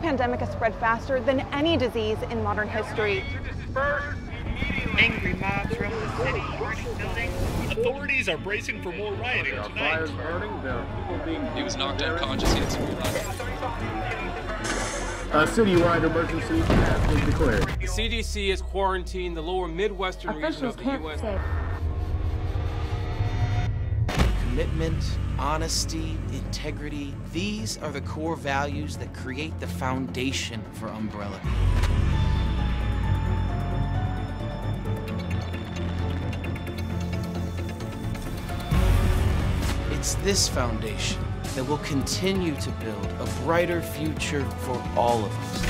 pandemic has spread faster than any disease in modern history. Angry mobs roam the city, burning buildings. Authorities are bracing for more rioting tonight. He was knocked unconscious. He had severe A citywide emergency has been declared. The CDC has quarantined the lower Midwestern region of the U.S. Commitment, honesty, integrity, these are the core values that create the foundation for Umbrella. It's this foundation that will continue to build a brighter future for all of us.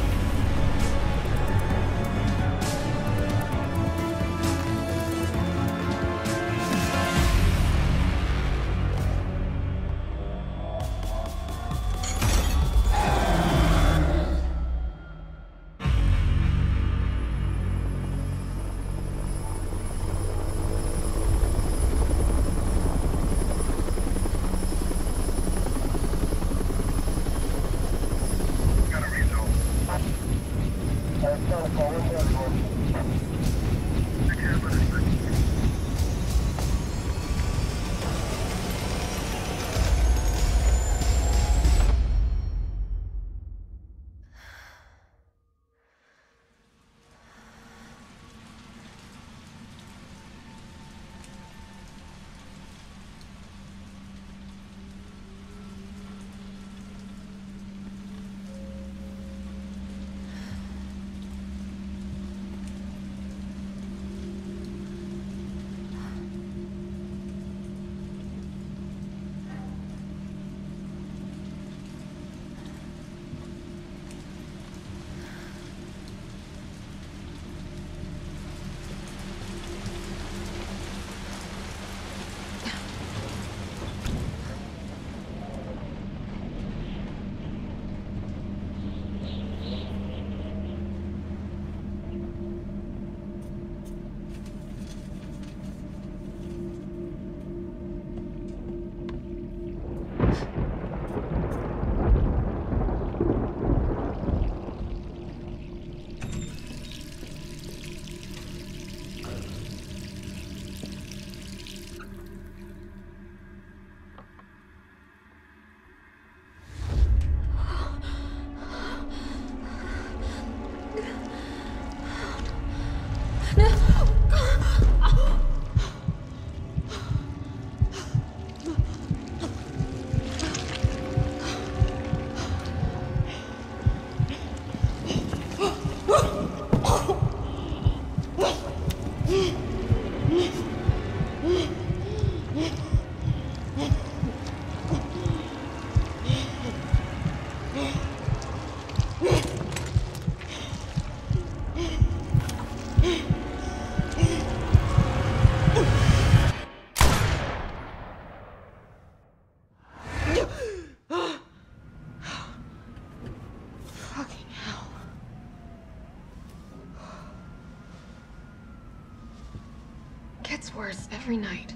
Gets worse every night.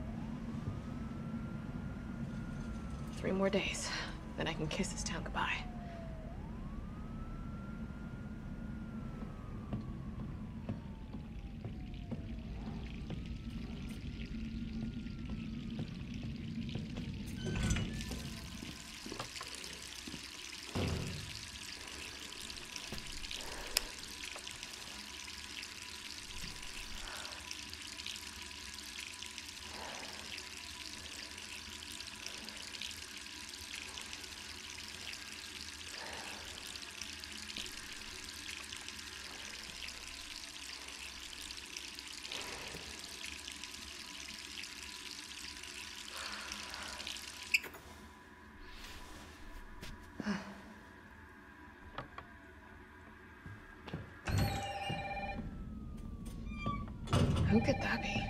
3 more days, then I can kiss this town goodbye. Who could that be?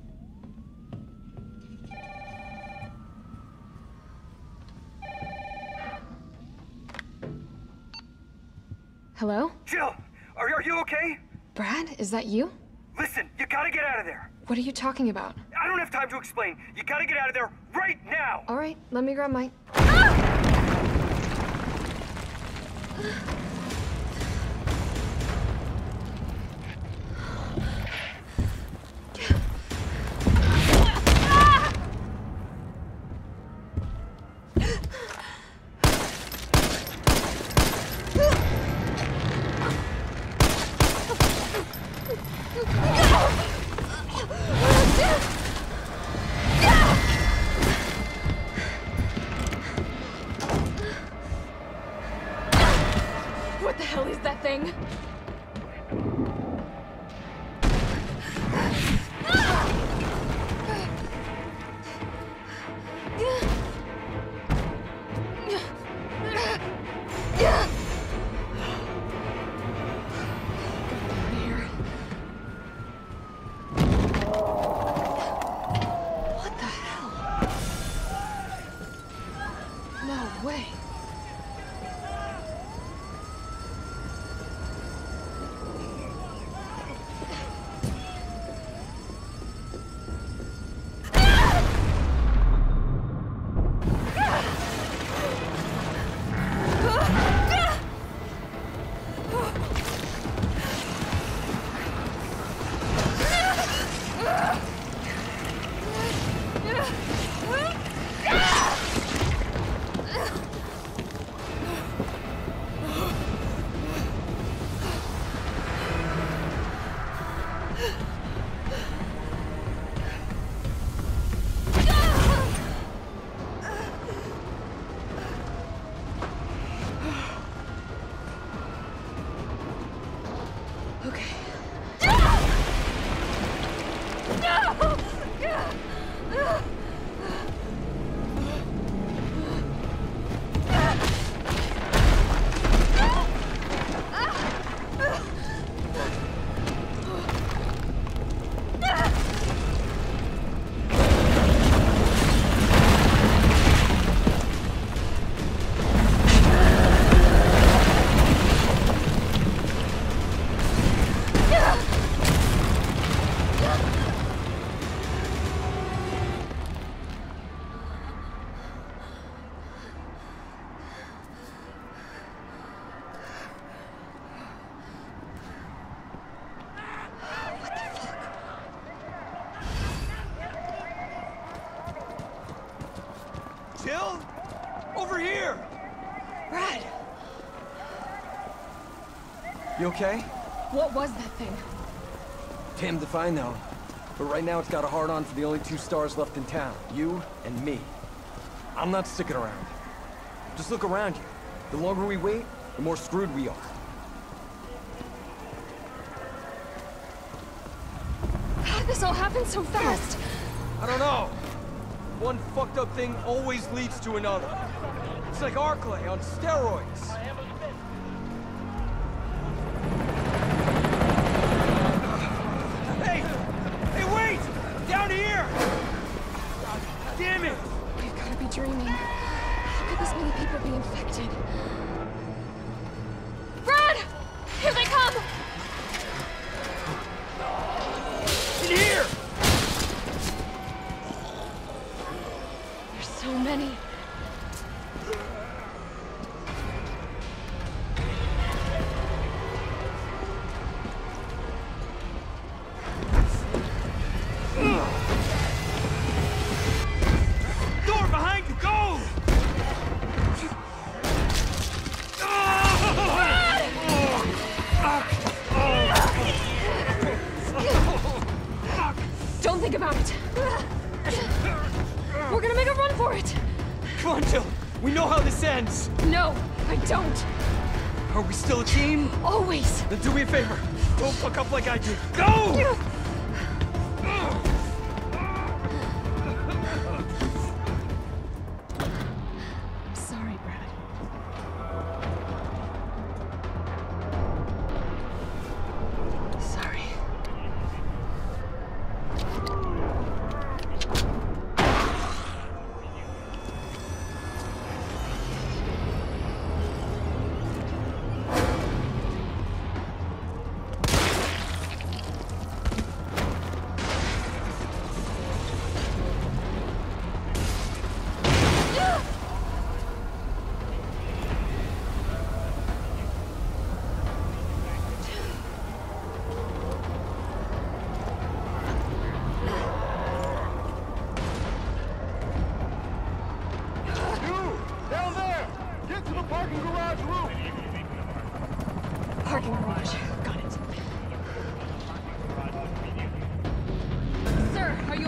Hello? Jill, are you okay? Brad, is that you? Listen, you gotta get out of there. What are you talking about? I don't have time to explain. You gotta get out of there right now. All right, let me grab my... What the hell is that thing? What the hell? No way. Jill? Over here! Brad! You okay? What was that thing? Damned if I know. But right now it's got a hard-on for the only 2 stars left in town. You and me. I'm not sticking around. Just look around you. The longer we wait, the more screwed we are. How did this all happen so fast? I don't know. One fucked up thing always leads to another. It's like Arklay on steroids. Hey! Hey, wait! Down here! God damn it! We've got to be dreaming. How could this many people be infected? Brad! Here they come! In here! There's so many. Door behind you, go! Don't think about it. We're gonna make a run for it. Come on, Jill. We know how this ends. No, I don't. Are we still a team? Always. Then do me a favor. Don't fuck up like I did. Go! Sorry, Brad. Sorry.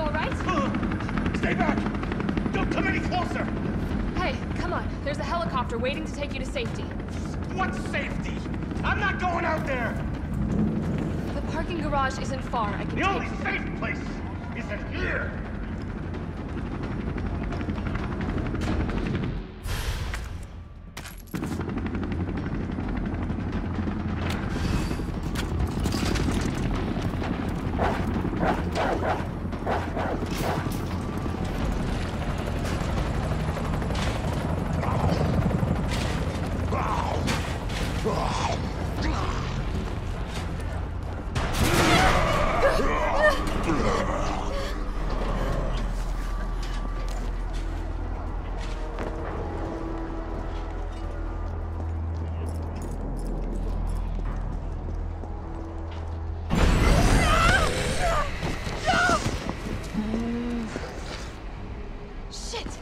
all right? Stay back! Don't come any closer! Hey, come on. There's a helicopter waiting to take you to safety. What safety? I'm not going out there! The parking garage isn't far. I can The take only you. safe place is in here! Shit!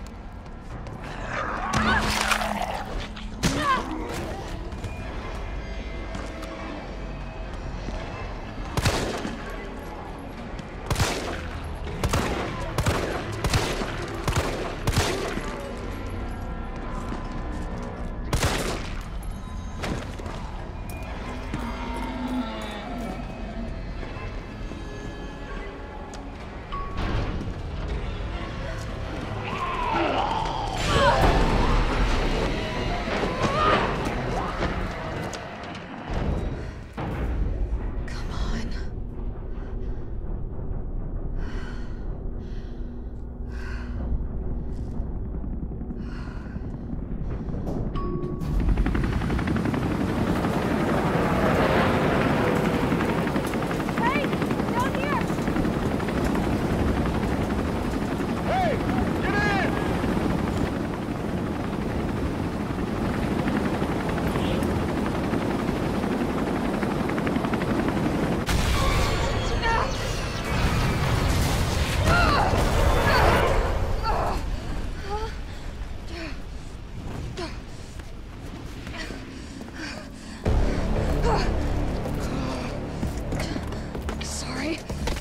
Sorry.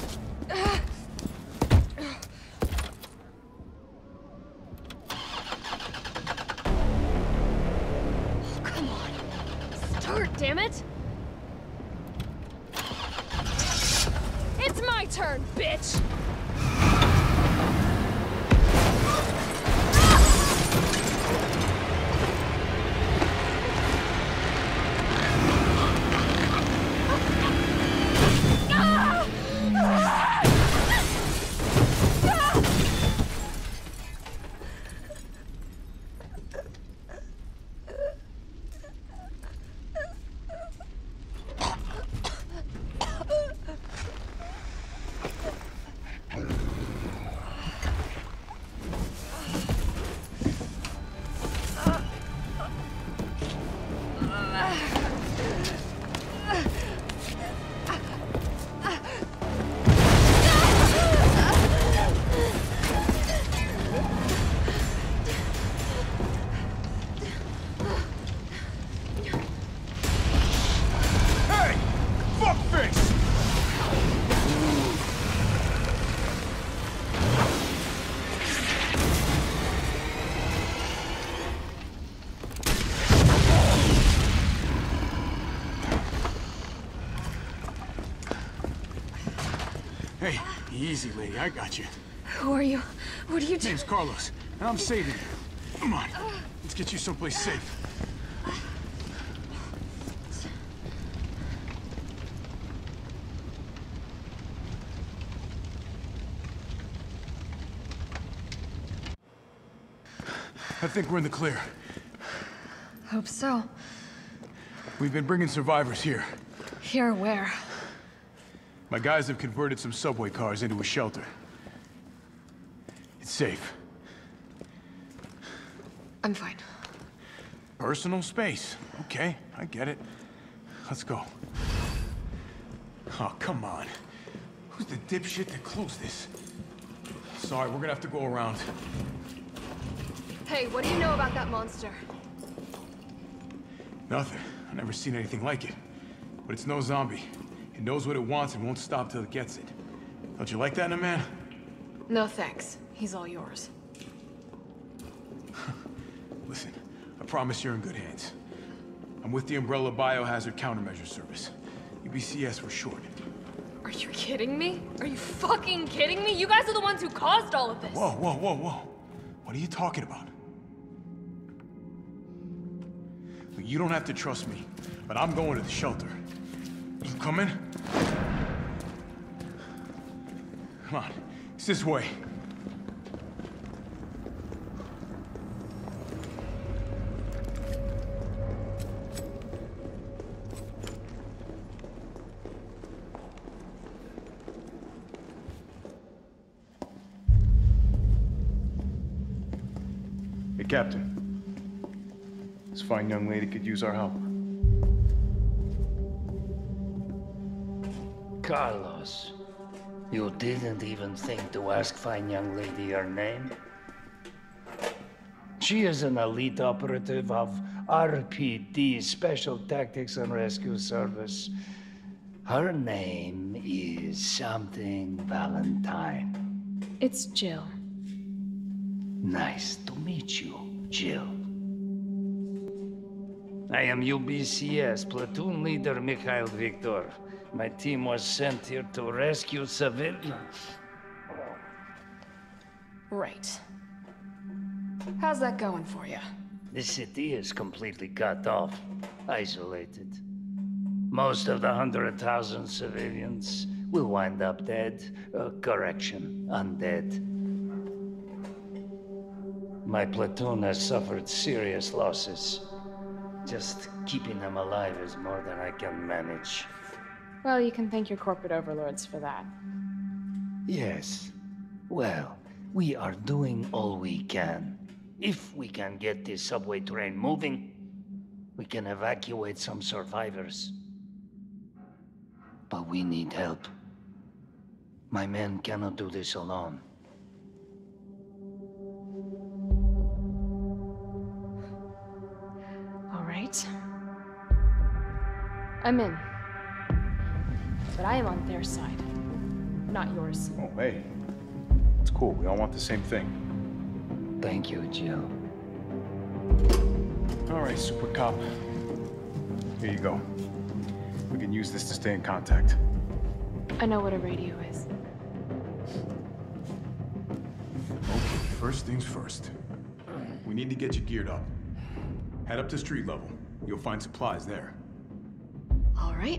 Come on. Start, damn it! It's my turn, bitch! Hey, easy, lady. I got you. Who are you? What are you doing? Name's Carlos, and I'm saving you. Come on, let's get you someplace safe. I think we're in the clear. Hope so. We've been bringing survivors here. Here where? My guys have converted some subway cars into a shelter. It's safe. I'm fine. Personal space. Okay, I get it. Let's go. Oh, come on. Who's the dipshit that closed this? Sorry, we're gonna have to go around. Hey, what do you know about that monster? Nothing. I've never seen anything like it. But it's no zombie. It knows what it wants and won't stop till it gets it. Don't you like that in a man? No thanks. He's all yours. Listen, I promise you're in good hands. I'm with the Umbrella Biohazard Countermeasure Service. UBCS for short. Are you kidding me? Are you fucking kidding me? You guys are the ones who caused all of this. Whoa, whoa, whoa, whoa. What are you talking about? Look, you don't have to trust me, but I'm going to the shelter. You coming? Come on, it's this way. Hey, Captain. This fine young lady could use our help. Carlos, you didn't even think to ask fine young lady her name? She is an elite operative of RPD, Special Tactics and Rescue Service. Her name is something Valentine. It's Jill. Nice to meet you, Jill. I am UBCS Platoon Leader Mikhail Viktor. My team was sent here to rescue civilians. Right. How's that going for you? The city is completely cut off, isolated. Most of the 100,000 civilians will wind up dead. Correction, undead. My platoon has suffered serious losses. Just keeping them alive is more than I can manage. Well, you can thank your corporate overlords for that. Yes. Well, we are doing all we can. If we can get this subway train moving, we can evacuate some survivors. But we need help. My men cannot do this alone. All right. I'm in. But I am on their side, not yours. Oh, hey. It's cool. We all want the same thing. Thank you, Jill. All right, Super Cop. Here you go. We can use this to stay in contact. I know what a radio is. Okay, first things first. We need to get you geared up. Head up to street level. You'll find supplies there. All right.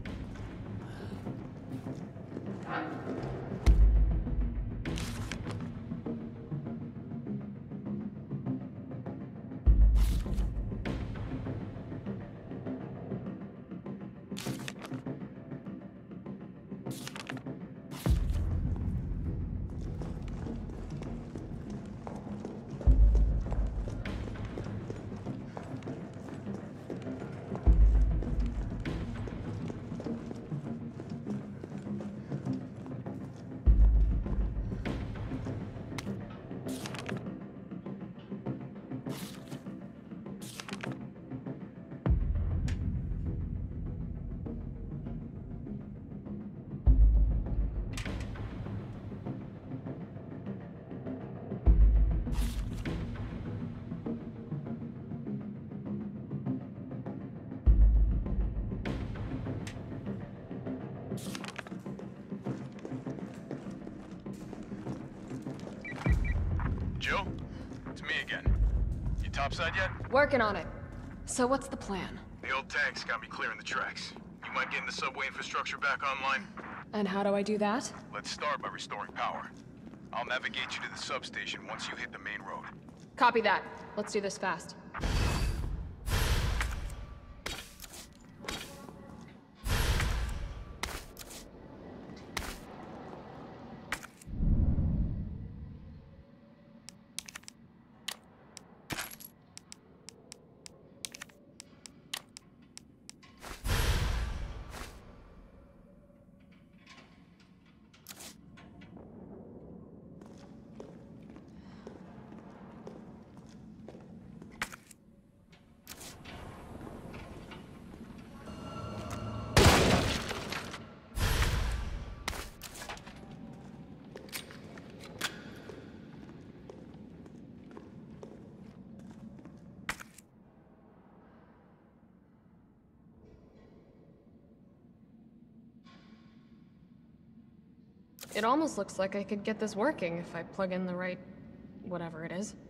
Jill? It's me again. You topside yet? Working on it. So what's the plan? The old tanks got me clearing the tracks. You mind getting the subway infrastructure back online? And how do I do that? Let's start by restoring power. I'll navigate you to the substation once you hit the main road. Copy that. Let's do this fast. It almost looks like I could get this working if I plug in the right... whatever it is.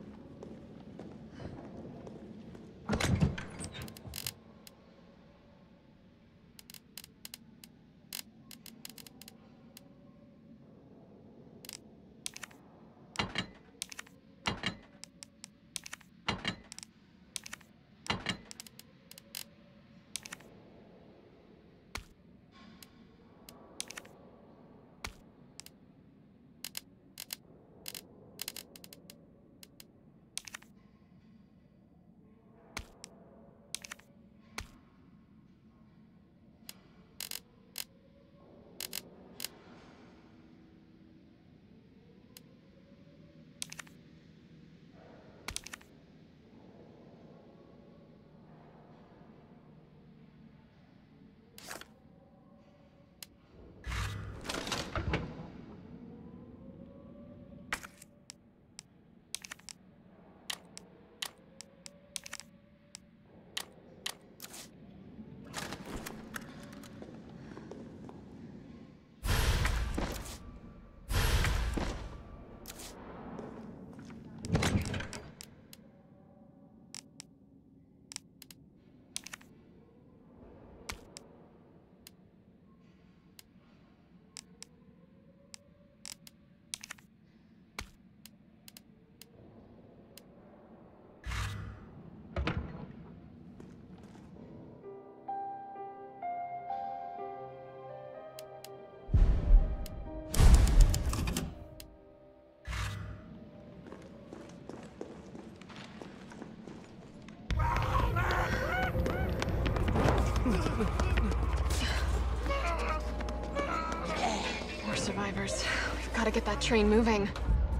More survivors. We've got to get that train moving.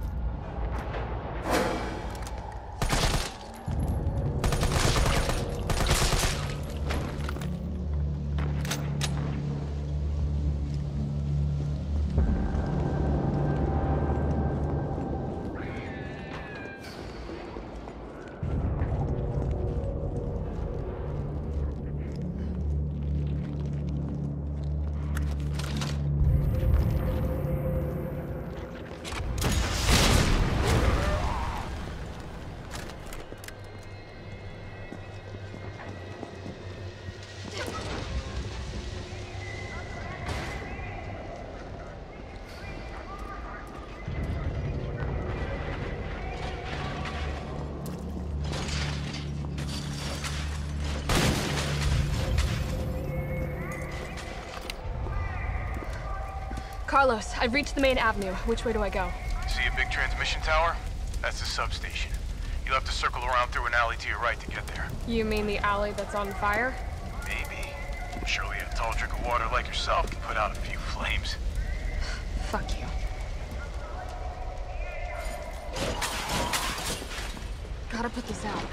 Carlos, I've reached the main avenue. Which way do I go? See a big transmission tower? That's the substation. You'll have to circle around through an alley to your right to get there. You mean the alley that's on fire? Maybe. Surely a tall drink of water like yourself can put out a few flames. Fuck you. Gotta put this out.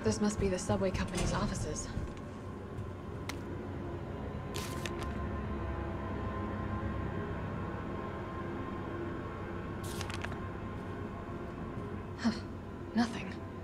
This must be the subway company's offices. Huh. Nothing.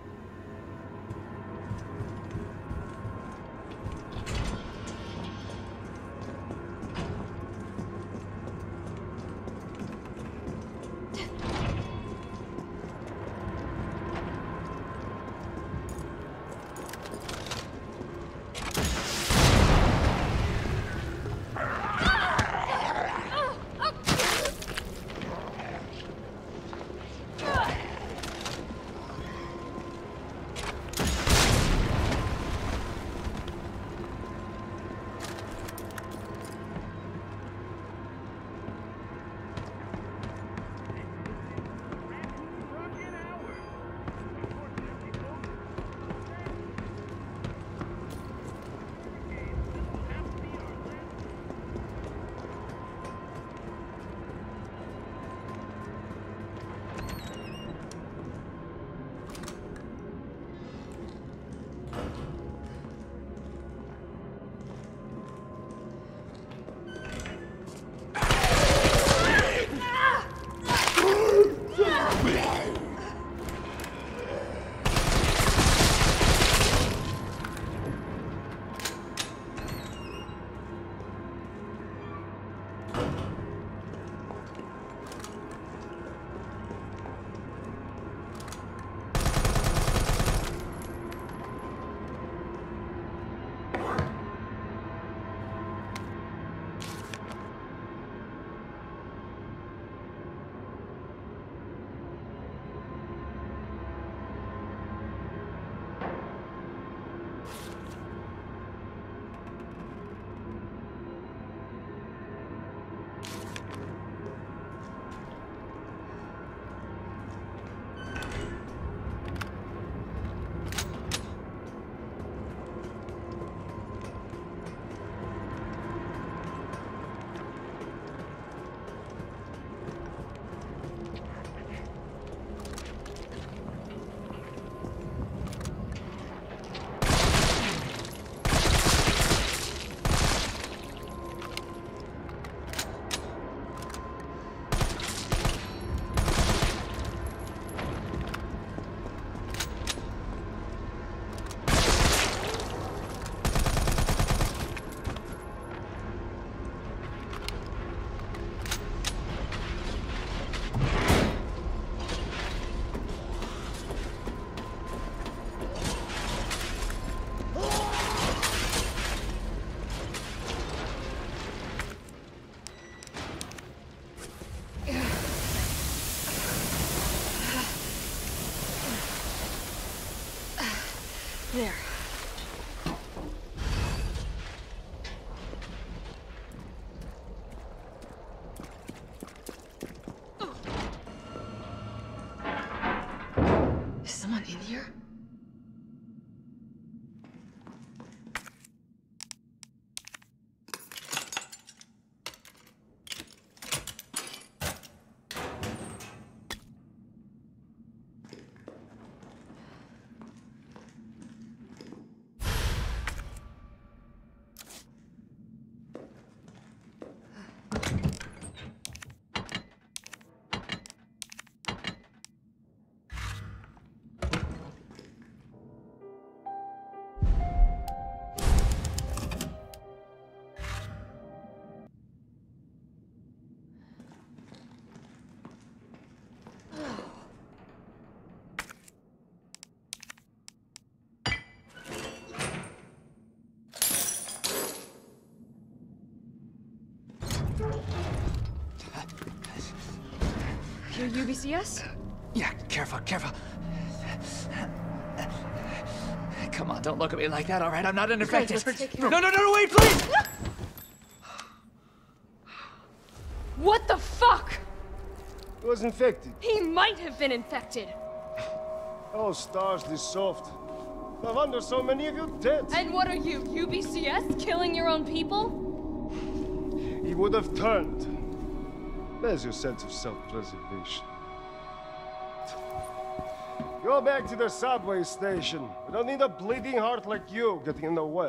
There. Is someone in here? You're UBCS? Yeah, careful, careful. Come on, don't look at me like that, all right? I'm not an infected. No, wait, please! What the fuck? He was infected. He might have been infected. Oh, stars, this soft. No wonder so many of you dead. And what are you, UBCS? Killing your own people? He would have turned. Where's your sense of self-preservation? Go back to the subway station. We don't need a bleeding heart like you getting in the way.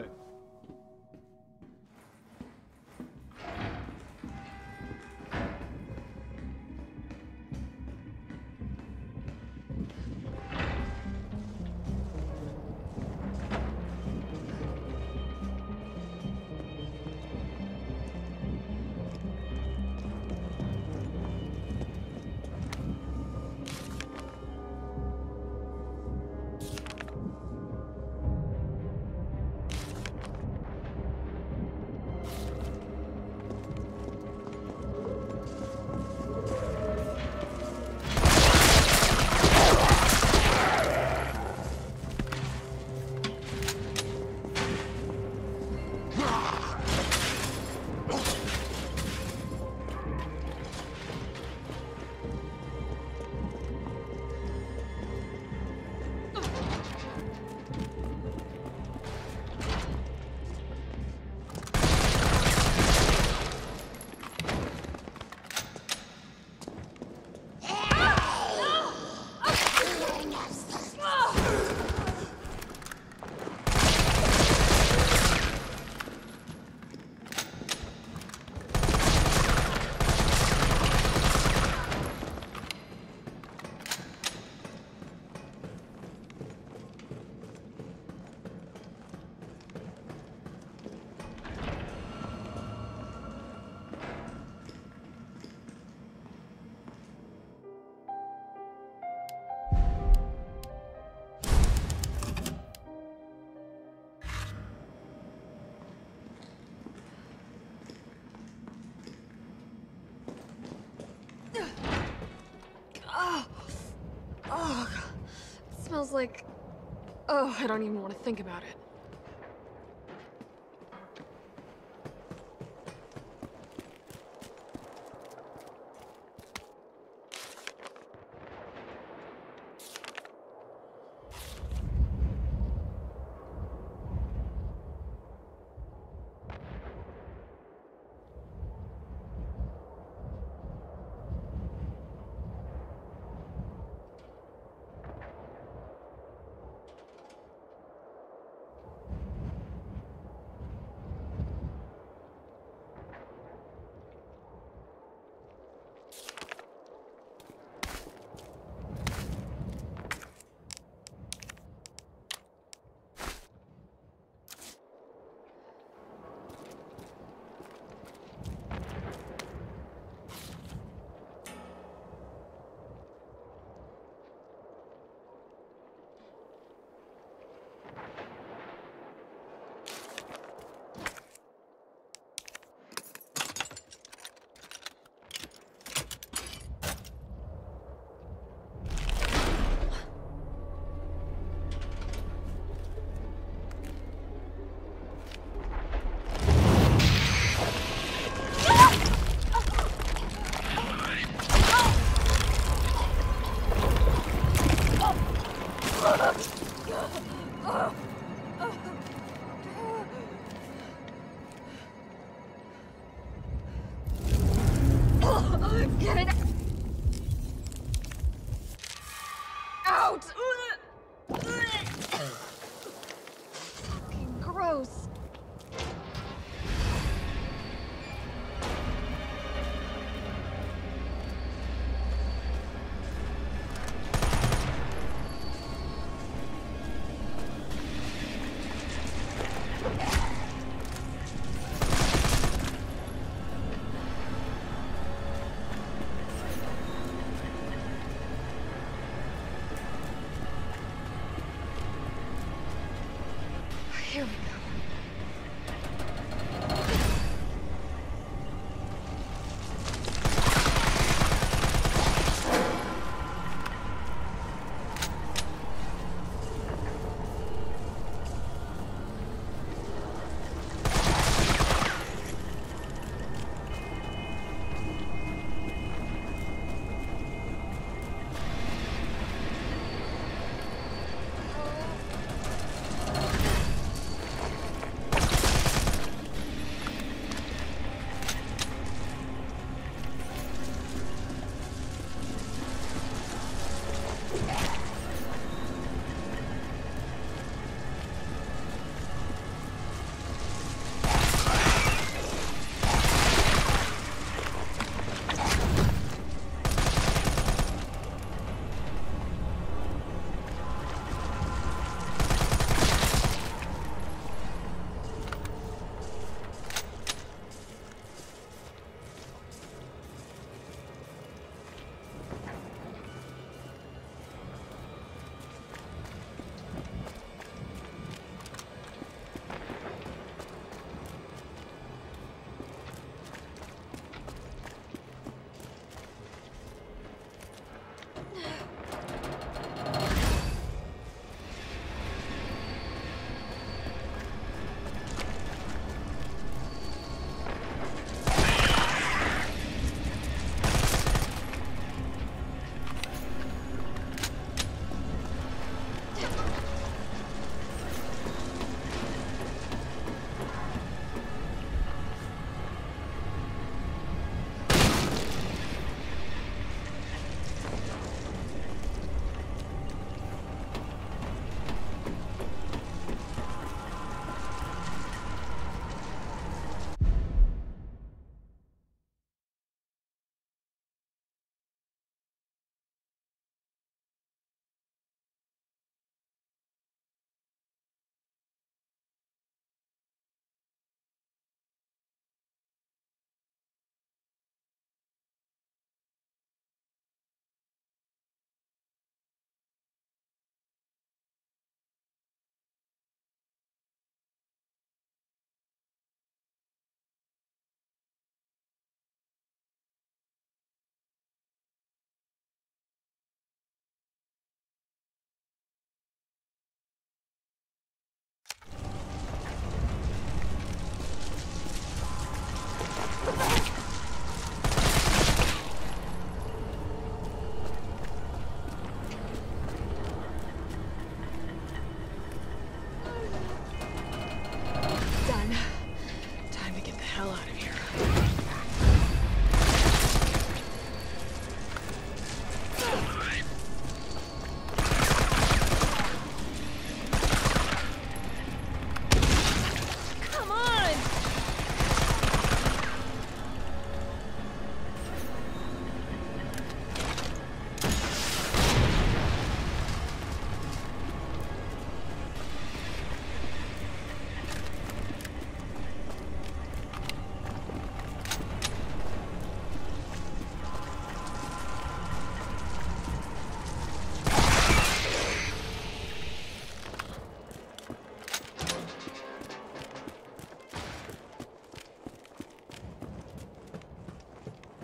Smells like... Oh, I don't even want to think about it. Get it out! Fucking gross.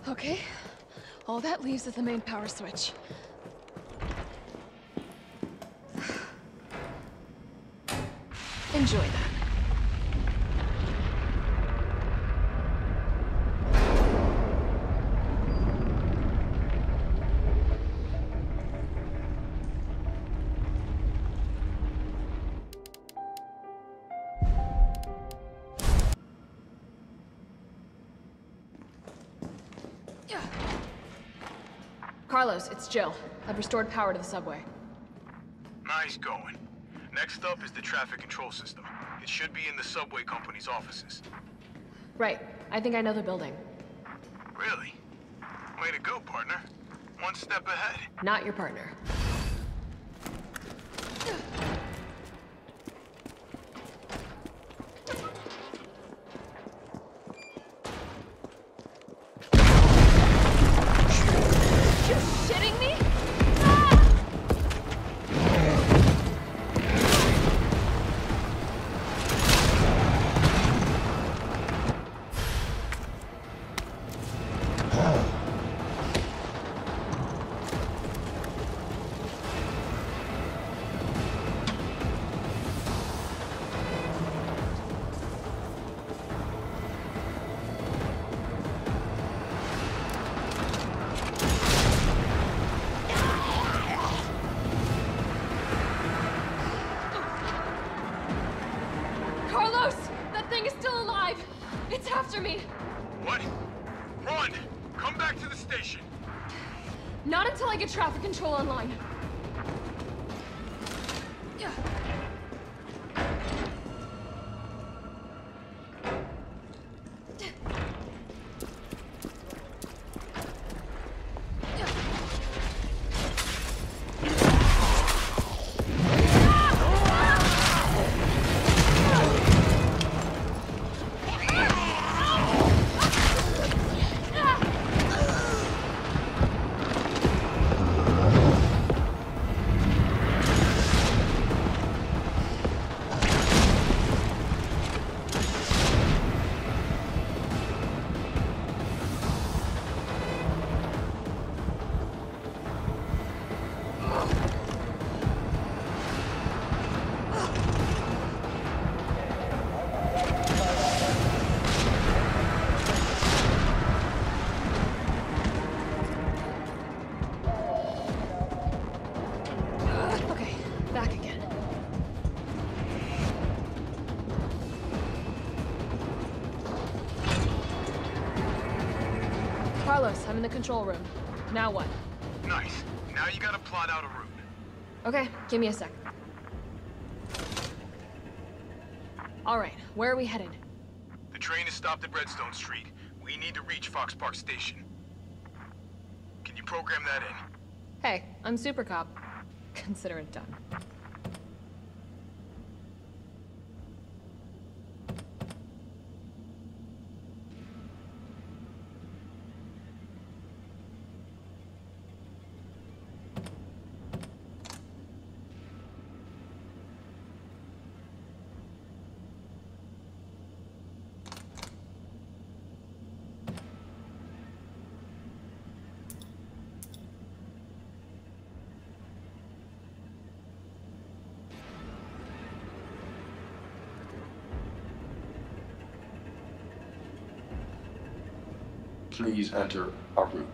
Okay. All that leaves is the main power switch. Enjoy that. Carlos, it's Jill. I've restored power to the subway. Nice going. Next up is the traffic control system. It should be in the subway company's offices. Right. I think I know the building. Really? Way to go, partner. One step ahead. Not your partner. Me. What? Run! Come back to the station! Not until I get traffic control online. Carlos, I'm in the control room. Now what? Nice. Now you gotta plot out a route. Okay, give me a sec. All right, where are we headed? The train is stopped at Redstone Street. We need to reach Fox Park Station. Can you program that in? Hey, I'm Super Cop. Consider it done. Please enter our route.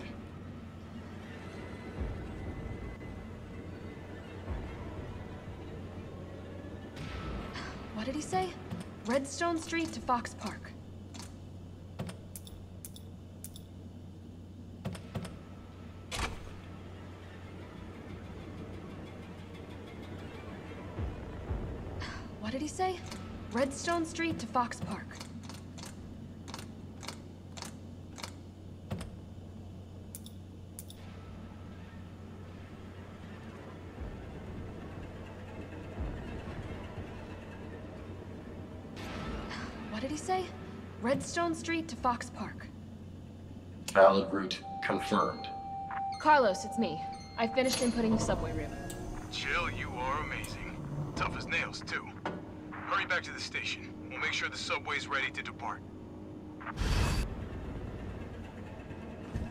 What did he say? Redstone Street to Fox Park. What did he say? Redstone Street to Fox Park. What did he say? Redstone Street to Fox Park. Valid route confirmed. Carlos, it's me. I finished inputting the subway route. Jill, you are amazing. Tough as nails, too. Hurry back to the station. We'll make sure the subway's ready to depart.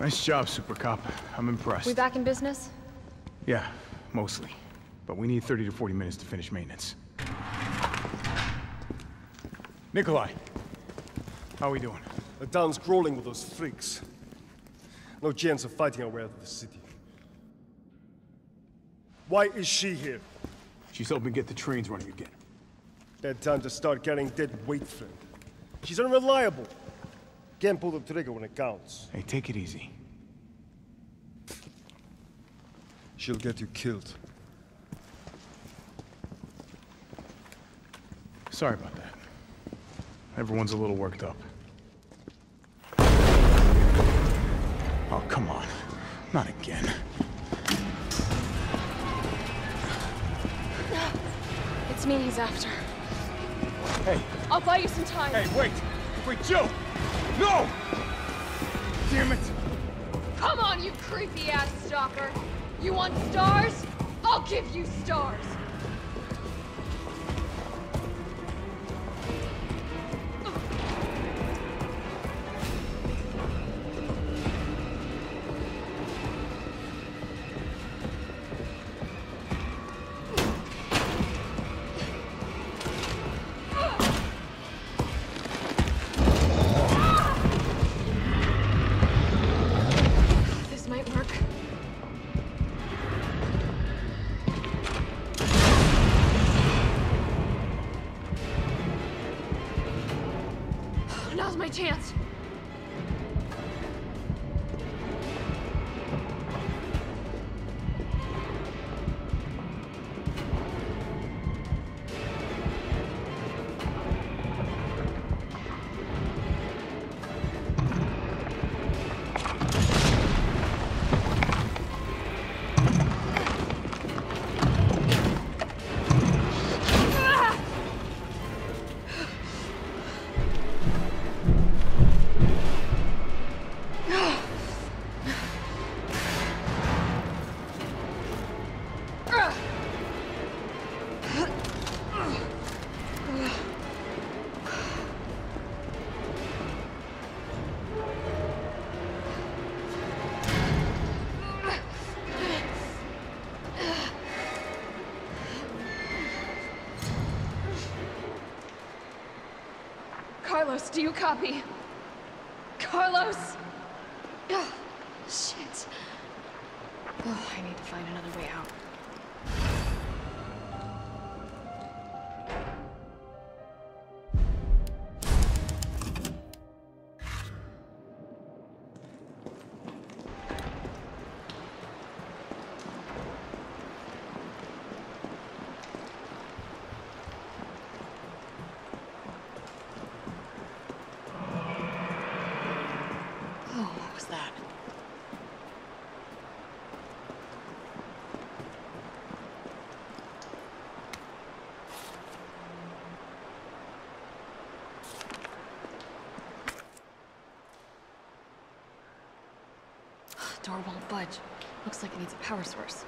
Nice job, Super Cop. I'm impressed. We back in business? Yeah, mostly. But we need 30 to 40 minutes to finish maintenance. Nikolai, how are we doing? The town's crawling with those freaks. No chance of fighting our way out of the city. Why is she here? She's helping get the trains running again. Bad time to start carrying dead weight, friend. She's unreliable. Can't pull the trigger when it counts. Hey, take it easy. She'll get you killed. Sorry about that. Everyone's a little worked up. Oh, come on. Not again. It's me he's after. Hey. I'll buy you some time. Hey, wait! Wait, Jill! No! Damn it! Come on, you creepy-ass stalker! You want stars? I'll give you stars! Now's my chance. Carlos, do you copy? Carlos! Oh, shit. Oh, I need to find another way out. Door won't budge. Looks like it needs a power source.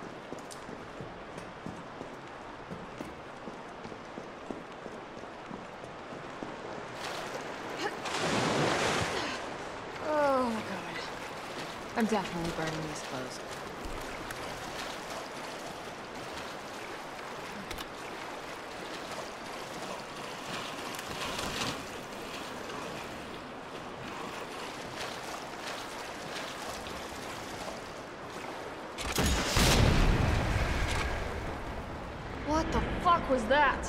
Oh, God. I'm definitely burning these clothes. What the fuck was that?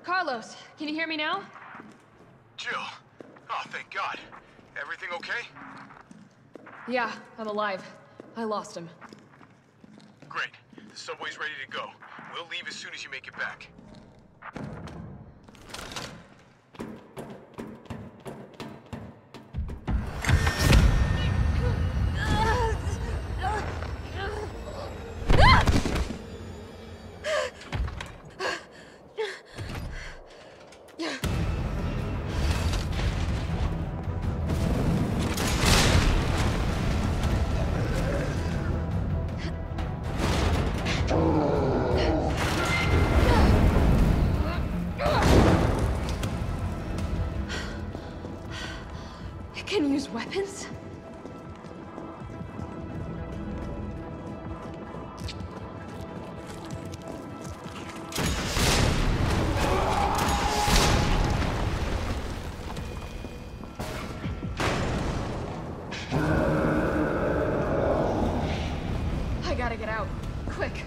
Carlos, can you hear me now? Jill. Oh, thank God. Everything okay? Yeah, I'm alive. I lost him. Great. The subway's ready to go. We'll leave as soon as you make it back. It can use weapons? I gotta get out. Quick.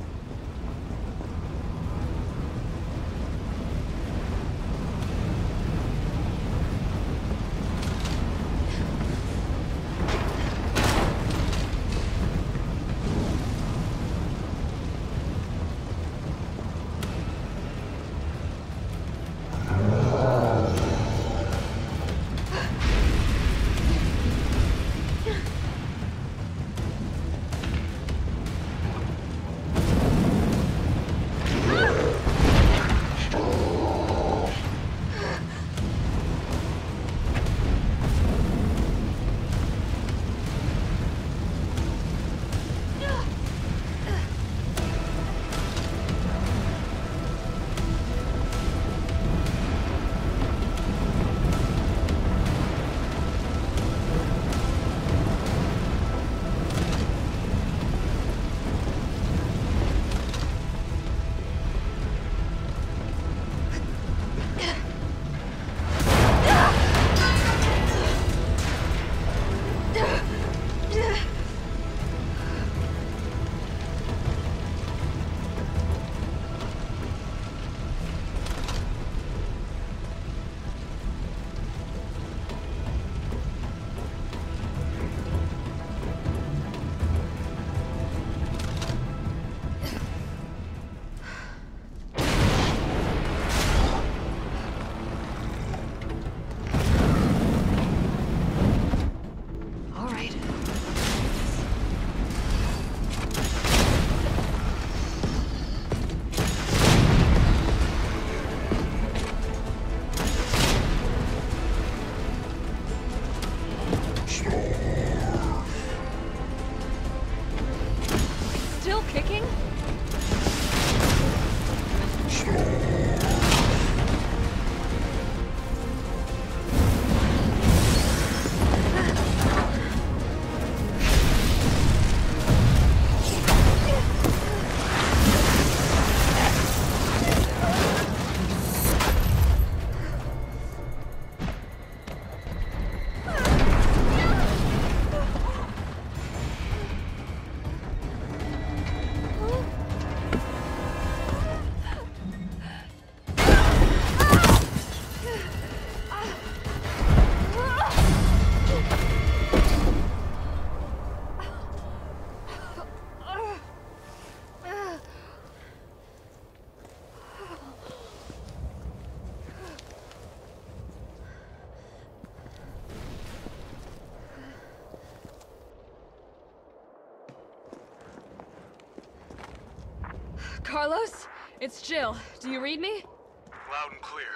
Carlos? It's Jill. Do you read me? Loud and clear.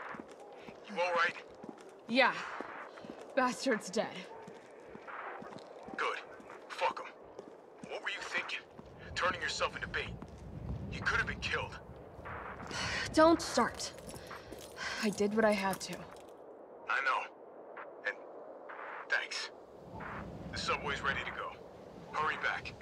You all right? Yeah. Bastard's dead. Good. Fuck him. What were you thinking? Turning yourself into bait. You could have been killed. Don't start. I did what I had to. I know. And thanks. The subway's ready to go. Hurry back.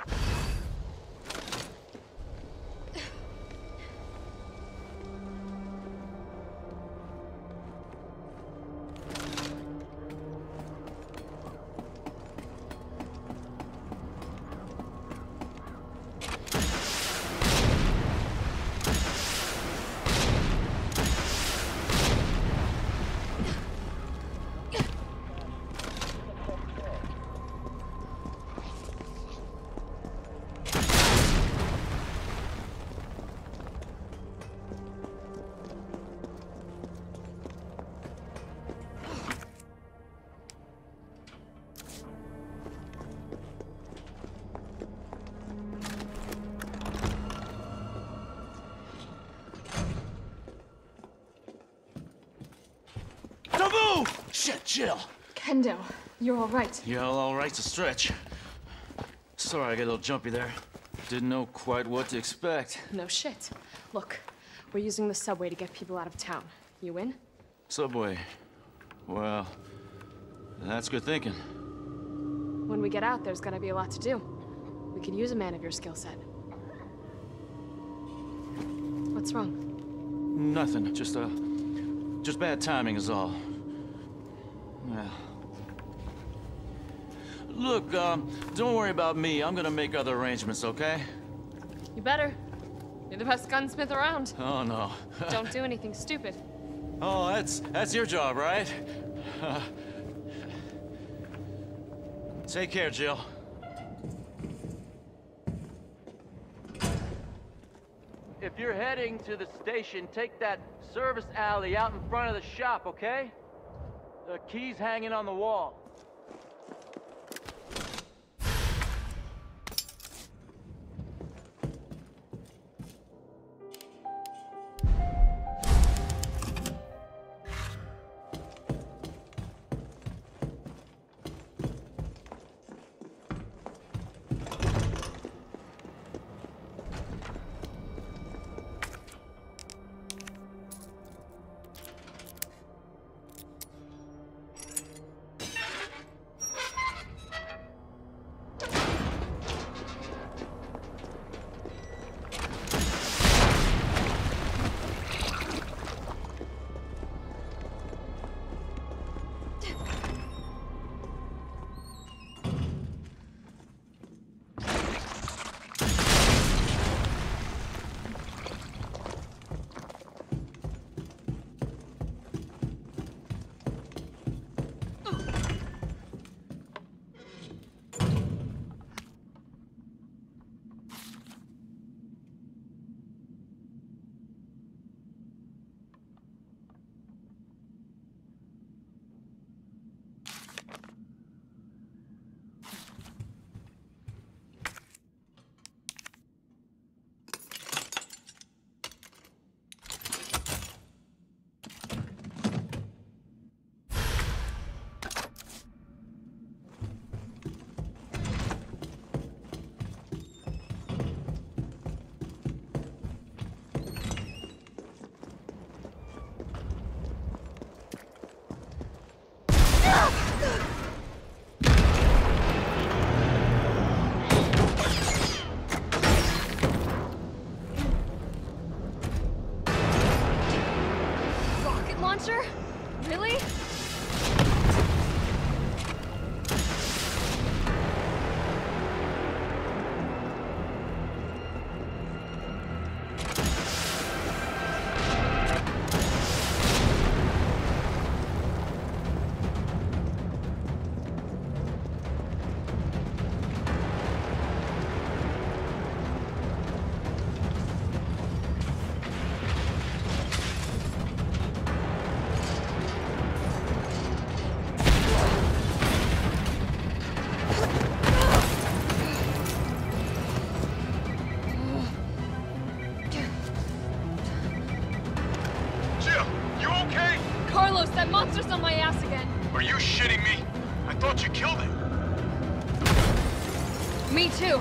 shit, Jill! Kendo, you're all right. Yeah, all right's a stretch. Sorry, I got a little jumpy there. Didn't know quite what to expect. No shit. Look, we're using the subway to get people out of town. You in? Subway. Well, that's good thinking. When we get out, there's gonna be a lot to do. We could use a man of your skill set. What's wrong? Nothing. Just bad timing is all. Yeah. Look, don't worry about me. I'm gonna make other arrangements, okay? You better. You're the best gunsmith around. Oh, no. Don't do anything stupid. Oh, that's your job, right? Take care, Jill. If you're heading to the station, take that service alley out in front of the shop, okay? The key's hanging on the wall. Really? Carlos, that monster's on my ass again. Are you shitting me? I thought you killed him. Me too.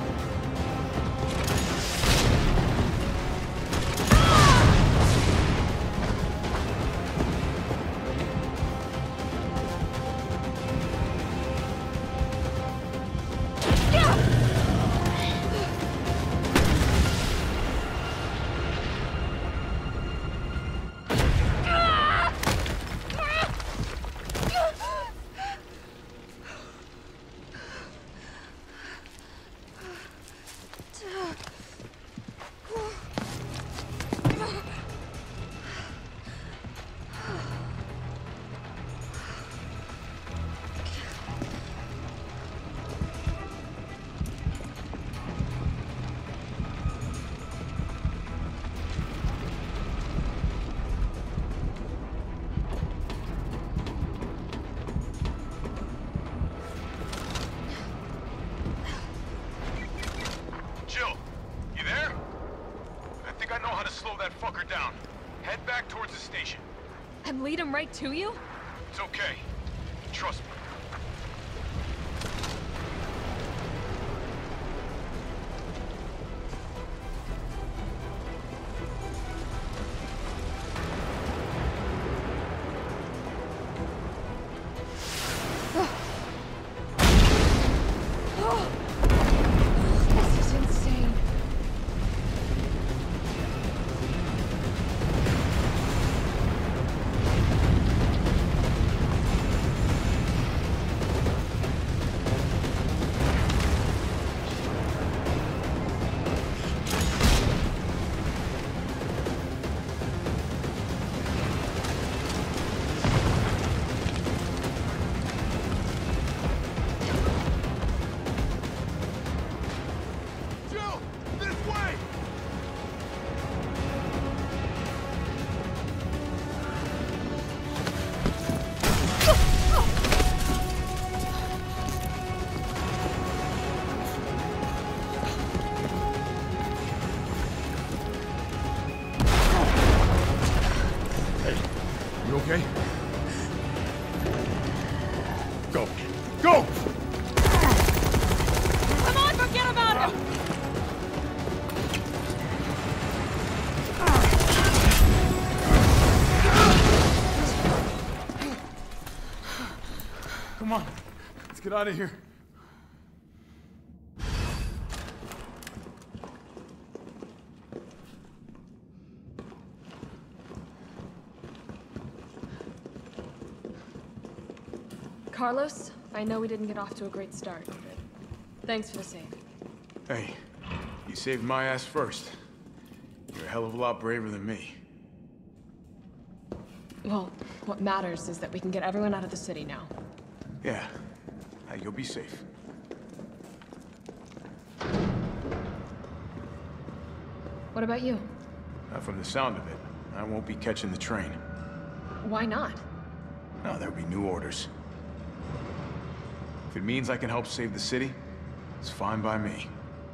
Head back towards the station. And lead him right to you? It's okay. Trust me. This is insane. You okay? Go. Go! Come on, forget about him! Come on. Let's get out of here. Carlos, I know we didn't get off to a great start. Thanks for the save. Hey, you saved my ass first. You're a hell of a lot braver than me. Well, what matters is that we can get everyone out of the city now. Yeah. You'll be safe. What about you? From the sound of it, I won't be catching the train. Why not? No, there'll be new orders. If it means I can help save the city, it's fine by me.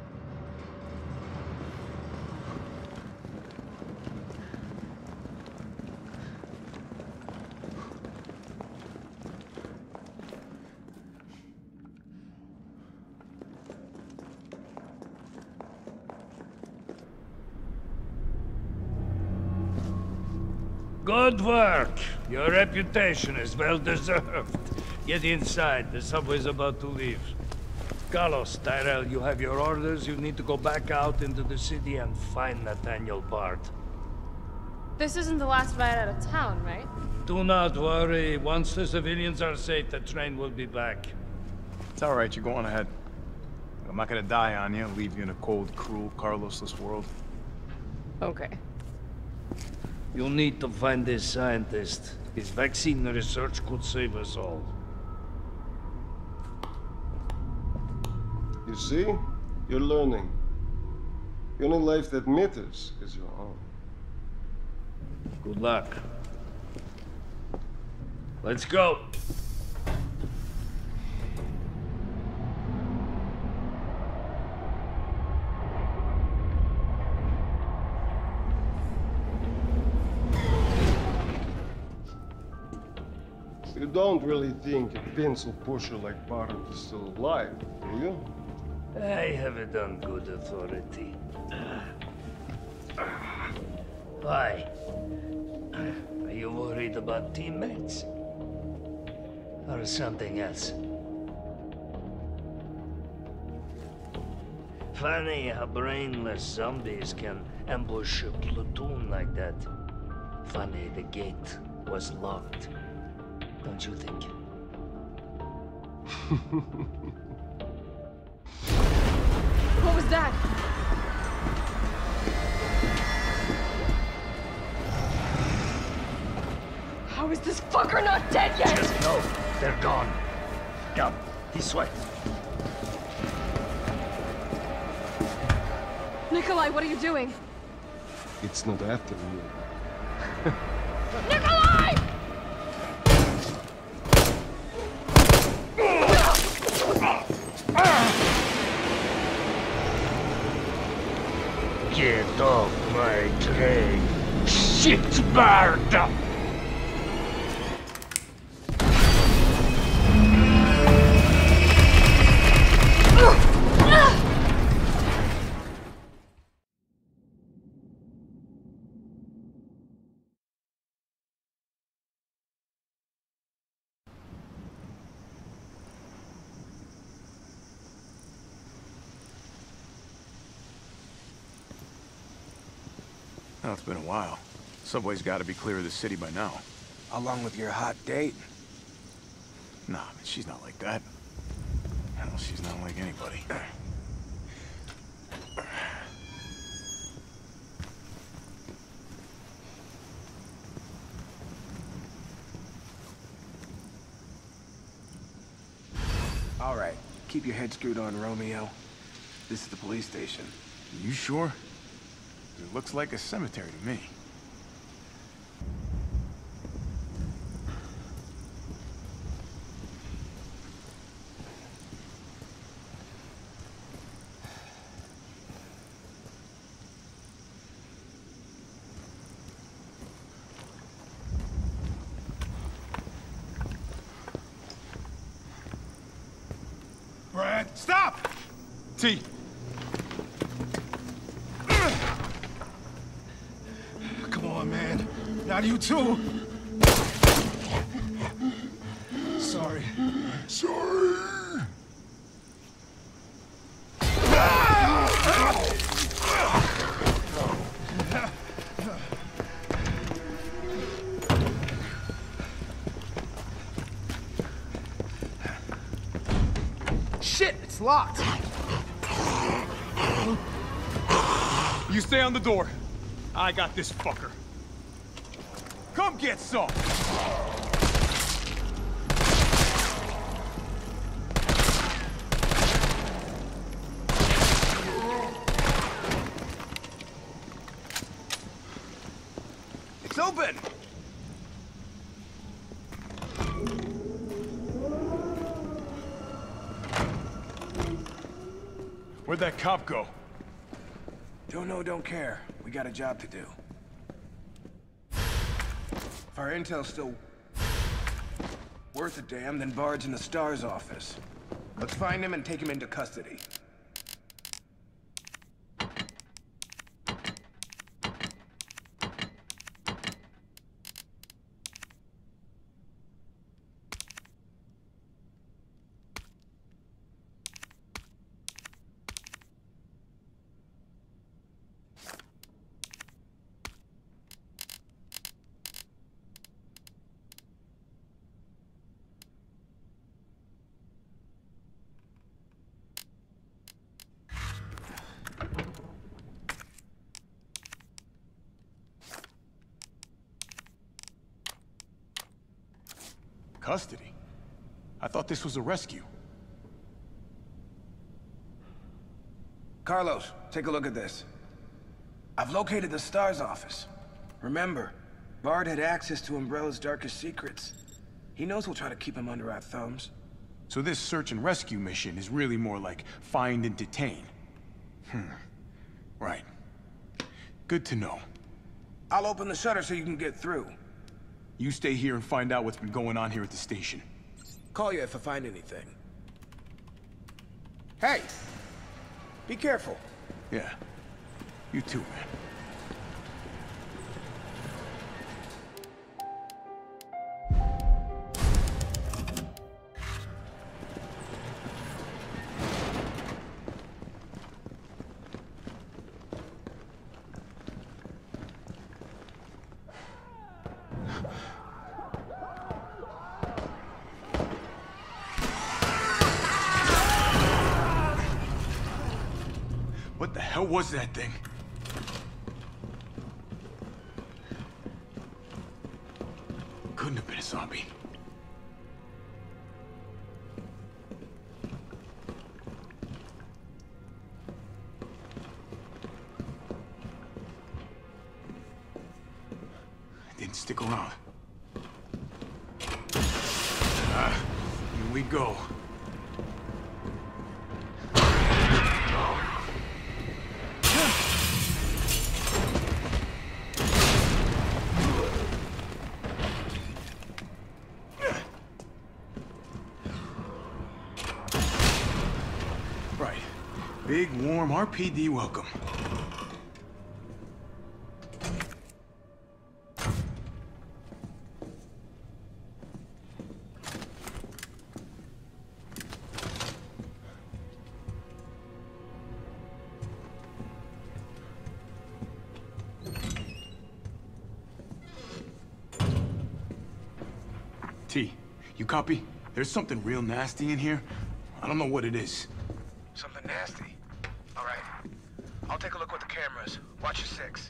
Good work. Your reputation is well deserved. Get inside. The subway's about to leave. Carlos, Tyrell, you have your orders. You need to go back out into the city and find Nathaniel Bard. This isn't the last ride out of town, right? Do not worry. Once the civilians are safe, the train will be back. It's all right. You go on ahead. I'm not gonna die on you and leave you in a cold, cruel, Carlosless world. Okay. You'll need to find this scientist. His vaccine research could save us all. You see? You're learning. The only life that matters is your own. Good luck. Let's go. You don't really think a pencil pusher like Bard is still alive, do you? I have it on good authority. Why? Are you worried about teammates? Or something else? Funny how brainless zombies can ambush a platoon like that. Funny the gate was locked. Don't you think? What was that? How is this fucker not dead yet? Just know they're gone. Come, this way. Nikolai, what are you doing? It's not after you. Nikolai! Get off my train, shit bird! Well, it's been a while. Subway's got to be clear of the city by now. Along with your hot date? Nah, man, she's not like that. Hell, she's not like anybody. All right, keep your head screwed on, Romeo. This is the police station. You sure? It looks like a cemetery to me. Brad, stop! T. Come on, man. Not you too. Sorry. Sorry. Shit, it's locked. You stay on the door. I got this fucker. Come get some. It's open! Where'd that cop go? Don't know, don't care. We got a job to do. If our intel's still worth a damn, then Bard's in the STARS office. Let's find him and take him into custody. Custody? I thought this was a rescue. Carlos, take a look at this. I've located the STARS office. Remember, Bard had access to Umbrella's darkest secrets. He knows we'll try to keep him under our thumbs. So this search and rescue mission is really more like find and detain. Right. Good to know. I'll open the shutter so you can get through. You stay here and find out what's been going on here at the station. Call you if I find anything. Hey! Be careful. Yeah. You too, man. What the hell was that thing? Couldn't have been a zombie. It didn't stick around. Here we go. Big, warm RPD welcome. T, you copy? There's something real nasty in here. I don't know what it is. Something nasty? All right. I'll take a look with the cameras. Watch your 6.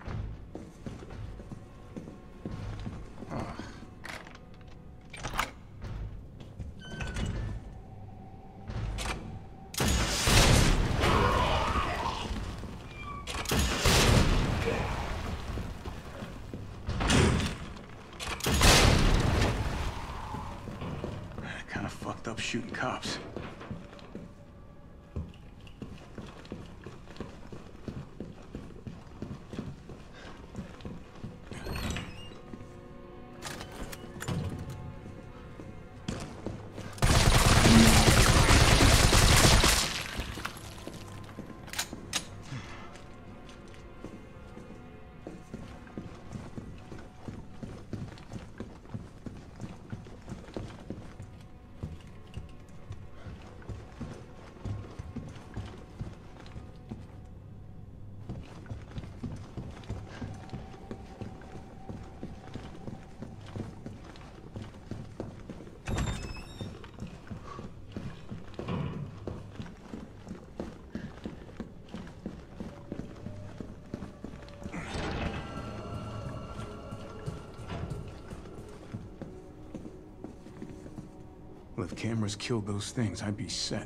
Kind of fucked up shooting cops. Well, if cameras killed those things, I'd be set.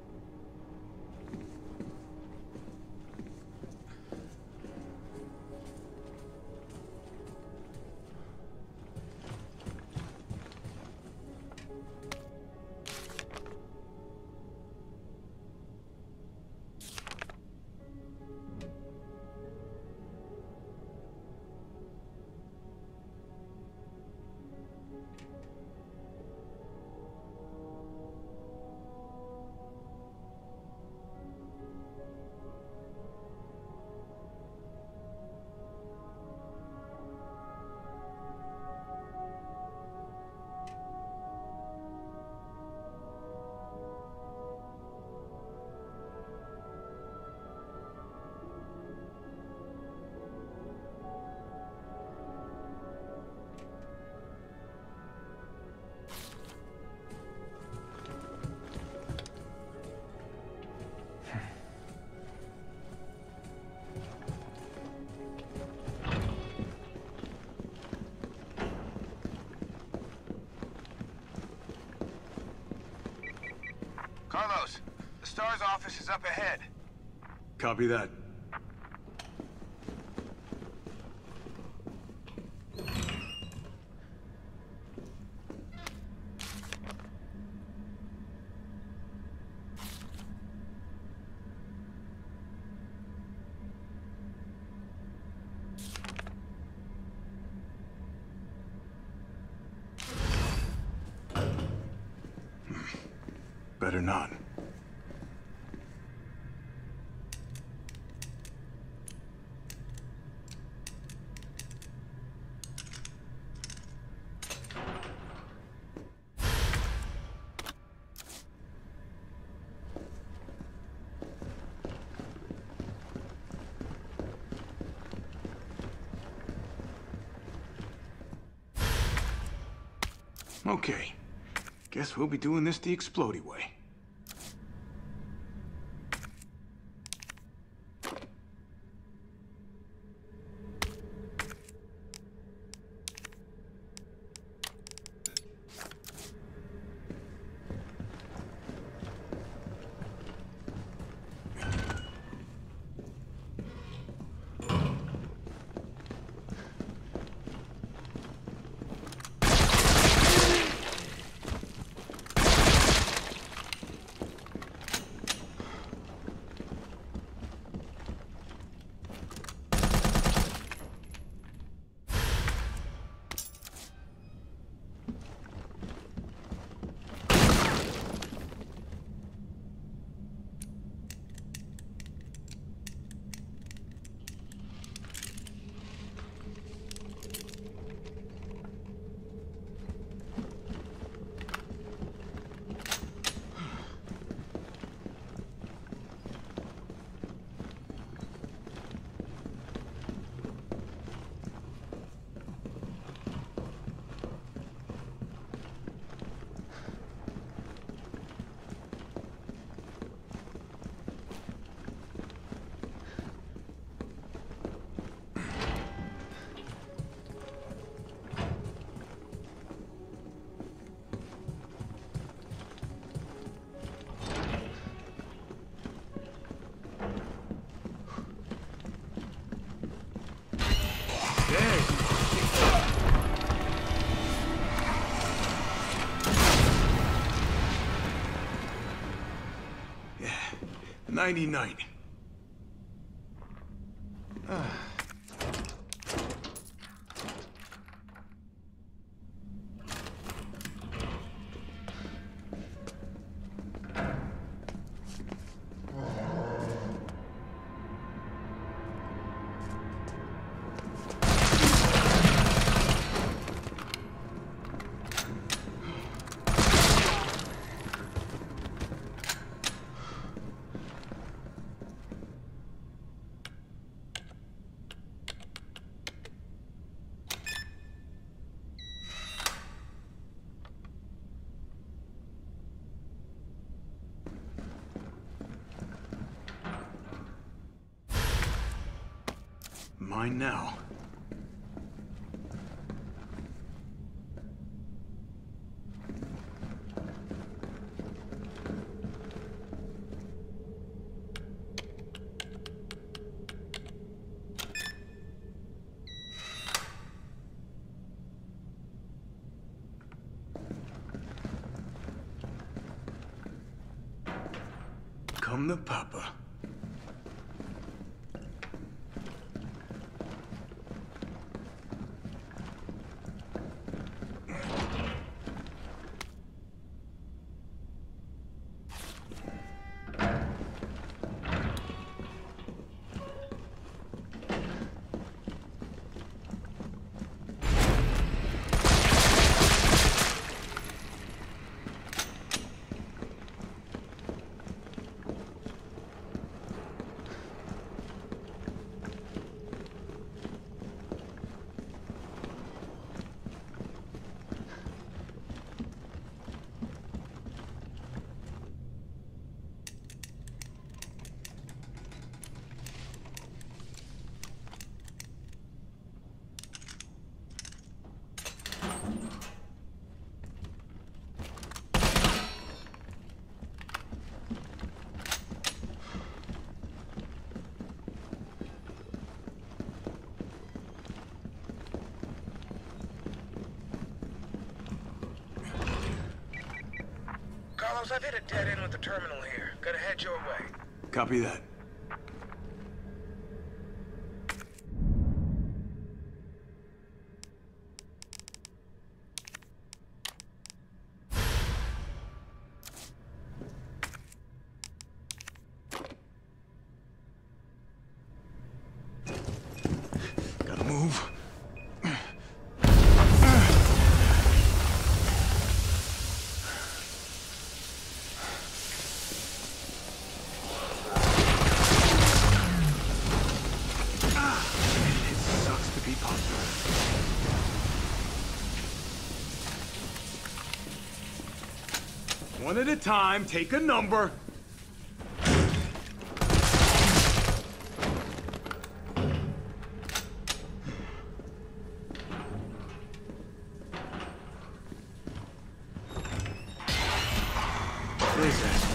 Carlos, the STARS office is up ahead. Copy that. Better not. Okay. Guess we'll be doing this the explodey way. 99. Mine now. Come to Papa. Carlos, I've hit a dead end with the terminal here. Gotta head your way. Copy that. Gotta move. One at a time, take a number. What is that?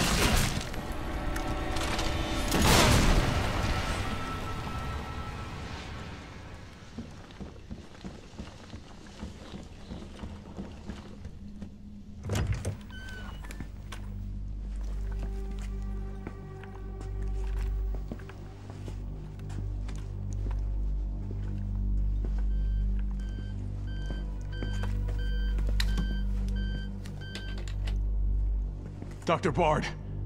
Dr. Bard.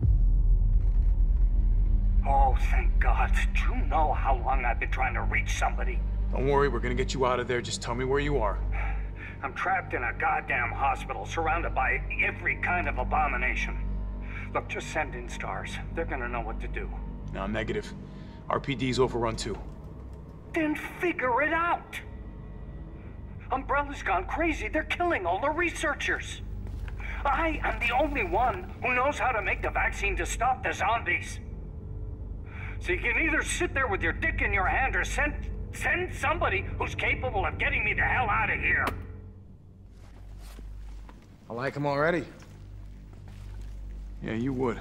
Oh, thank God. Do you know how long I've been trying to reach somebody? Don't worry, we're gonna get you out of there. Just tell me where you are. I'm trapped in a goddamn hospital, surrounded by every kind of abomination. Look, just send in stars. They're gonna know what to do. No, negative. RPD's overrun too. Then figure it out! Umbrella's gone crazy. They're killing all the researchers. I am the only one who knows how to make the vaccine to stop the zombies. So you can either sit there with your dick in your hand or send somebody who's capable of getting me the hell out of here. I like him already. Yeah, you would.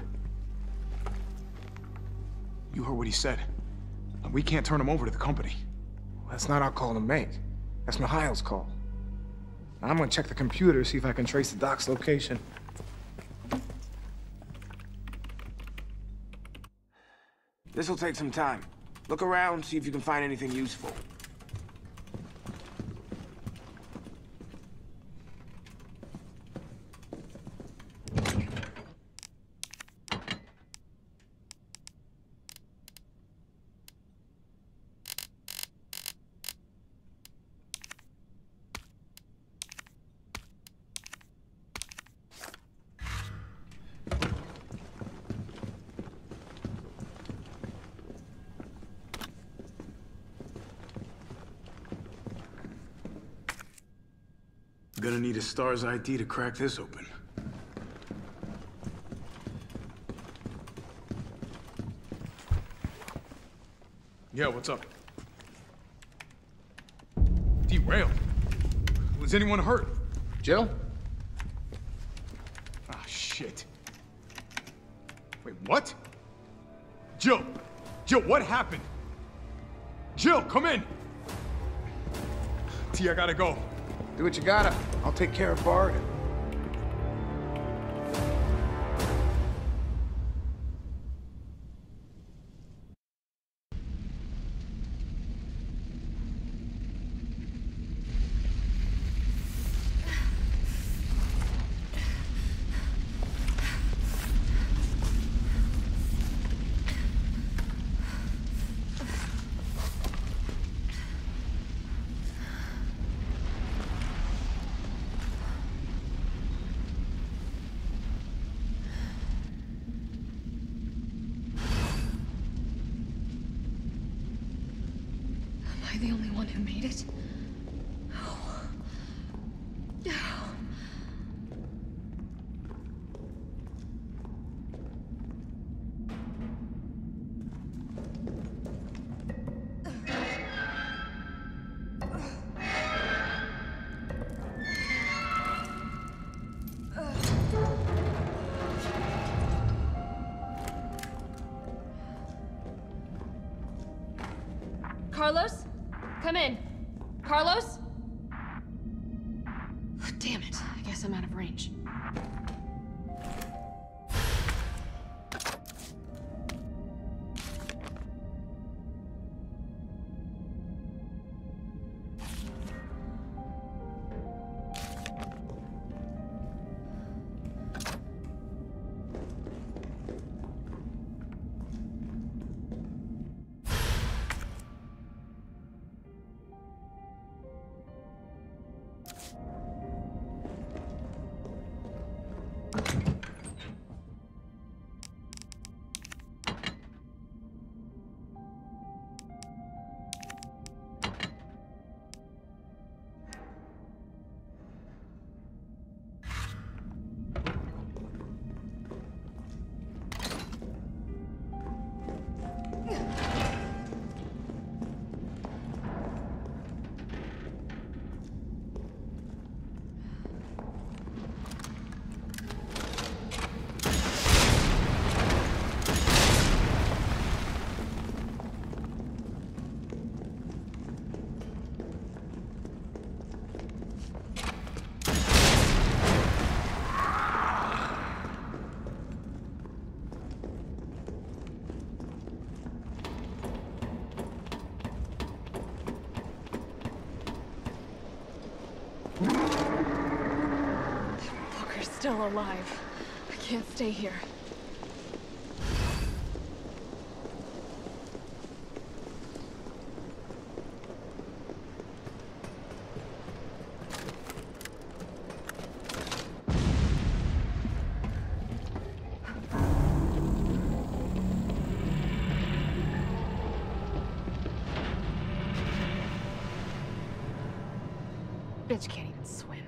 You heard what he said. We can't turn him over to the company. That's not our call to make. That's Mikhail's call. I'm gonna check the computer, see if I can trace the doc's location. This'll take some time. Look around, see if you can find anything useful. Gonna need a STARS ID to crack this open. Yeah, what's up? Derailed. Was anyone hurt? Jill? Ah, shit. Wait, what? Jill! Jill, what happened? Jill, come in! T, I gotta go. Do what you gotta. I'll take care of Bard. Am I the only one who made it? Oh. Carlos? Come in. Carlos? Damn it. I guess I'm out of range. Fucker's still alive. I can't stay here. Bitch can't even swim.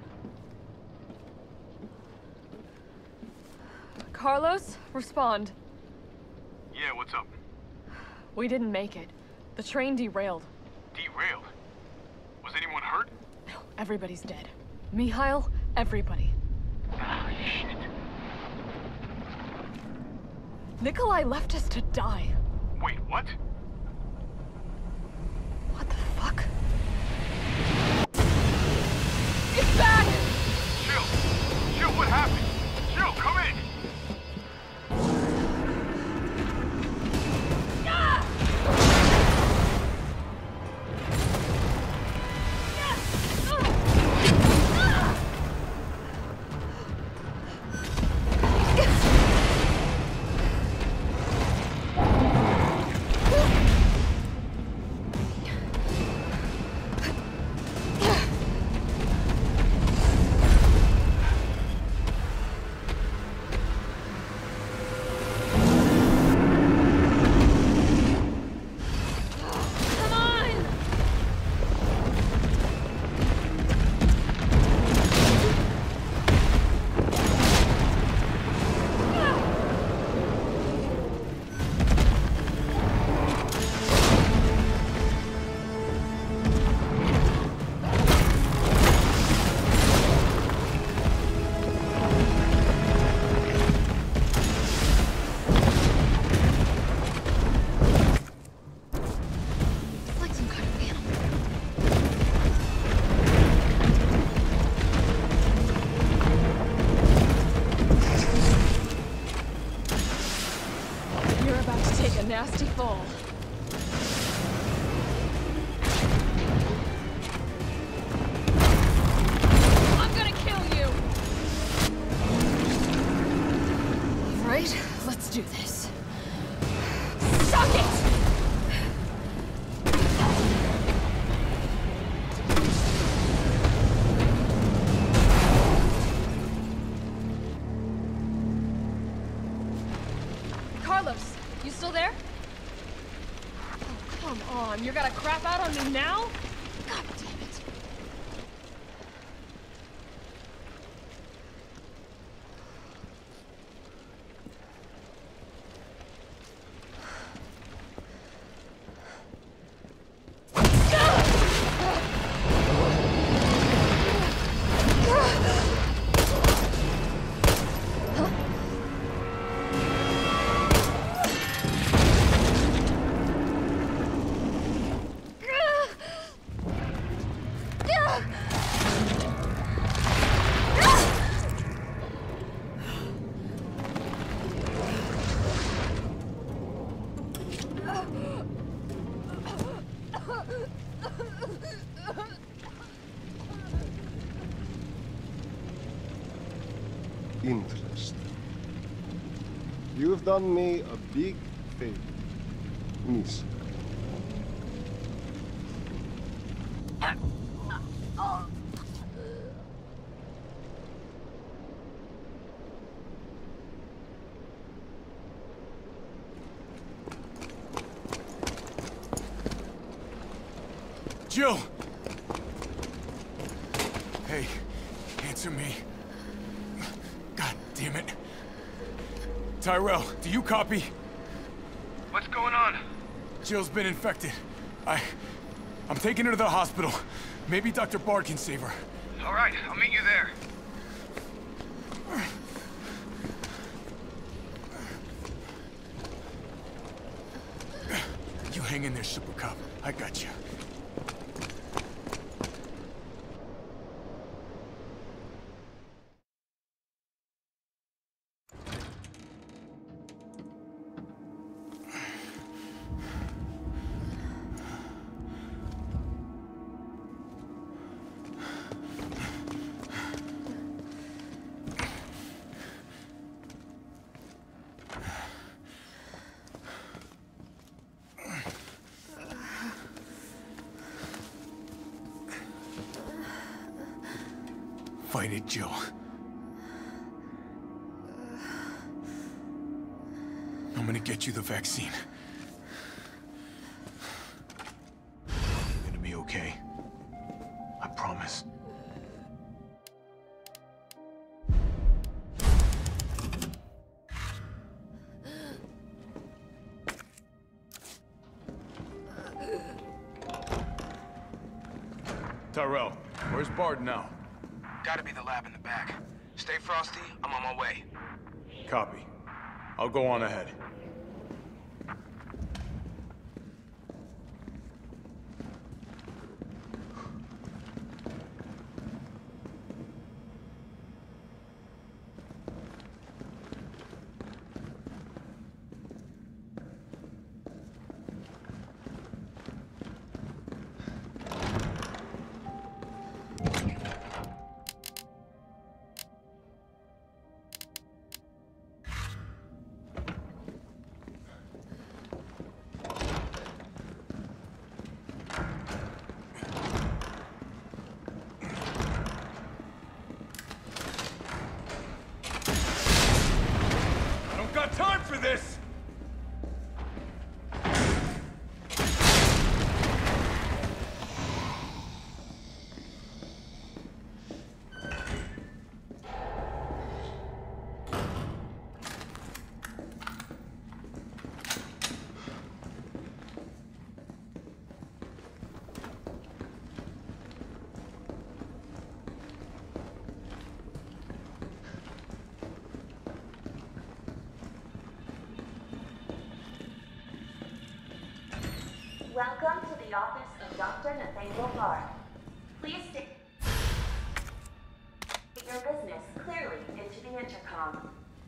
Carlos, respond. Yeah, what's up? We didn't make it. The train derailed. Derailed? Was anyone hurt? No, everybody's dead. Mikhail, everybody. Ah, shit. Nikolai left us to die. Wait, what? What the fuck? It's back! Jill! Jill, what happened? Jill, come in! No! on, you're gonna crap out on me now? God damn it. Interesting. You've done me a big favor, Miss. Jill! Hey, answer me. God damn it. Tyrell, do you copy? What's going on? Jill's been infected. I'm taking her to the hospital. Maybe Dr. Bard can save her. All right, I'll meet you there. You hang in there, Super Cop. I got you. Fight it, Jill. I'm gonna get you the vaccine. You're gonna be okay. I promise. Tyrell, where's Bard now? Gotta be the lab in the back. Stay frosty, I'm on my way. Copy. I'll go on ahead. Time for this! Welcome to the office of Dr. Nathaniel Bard. Please state your business clearly into the intercom.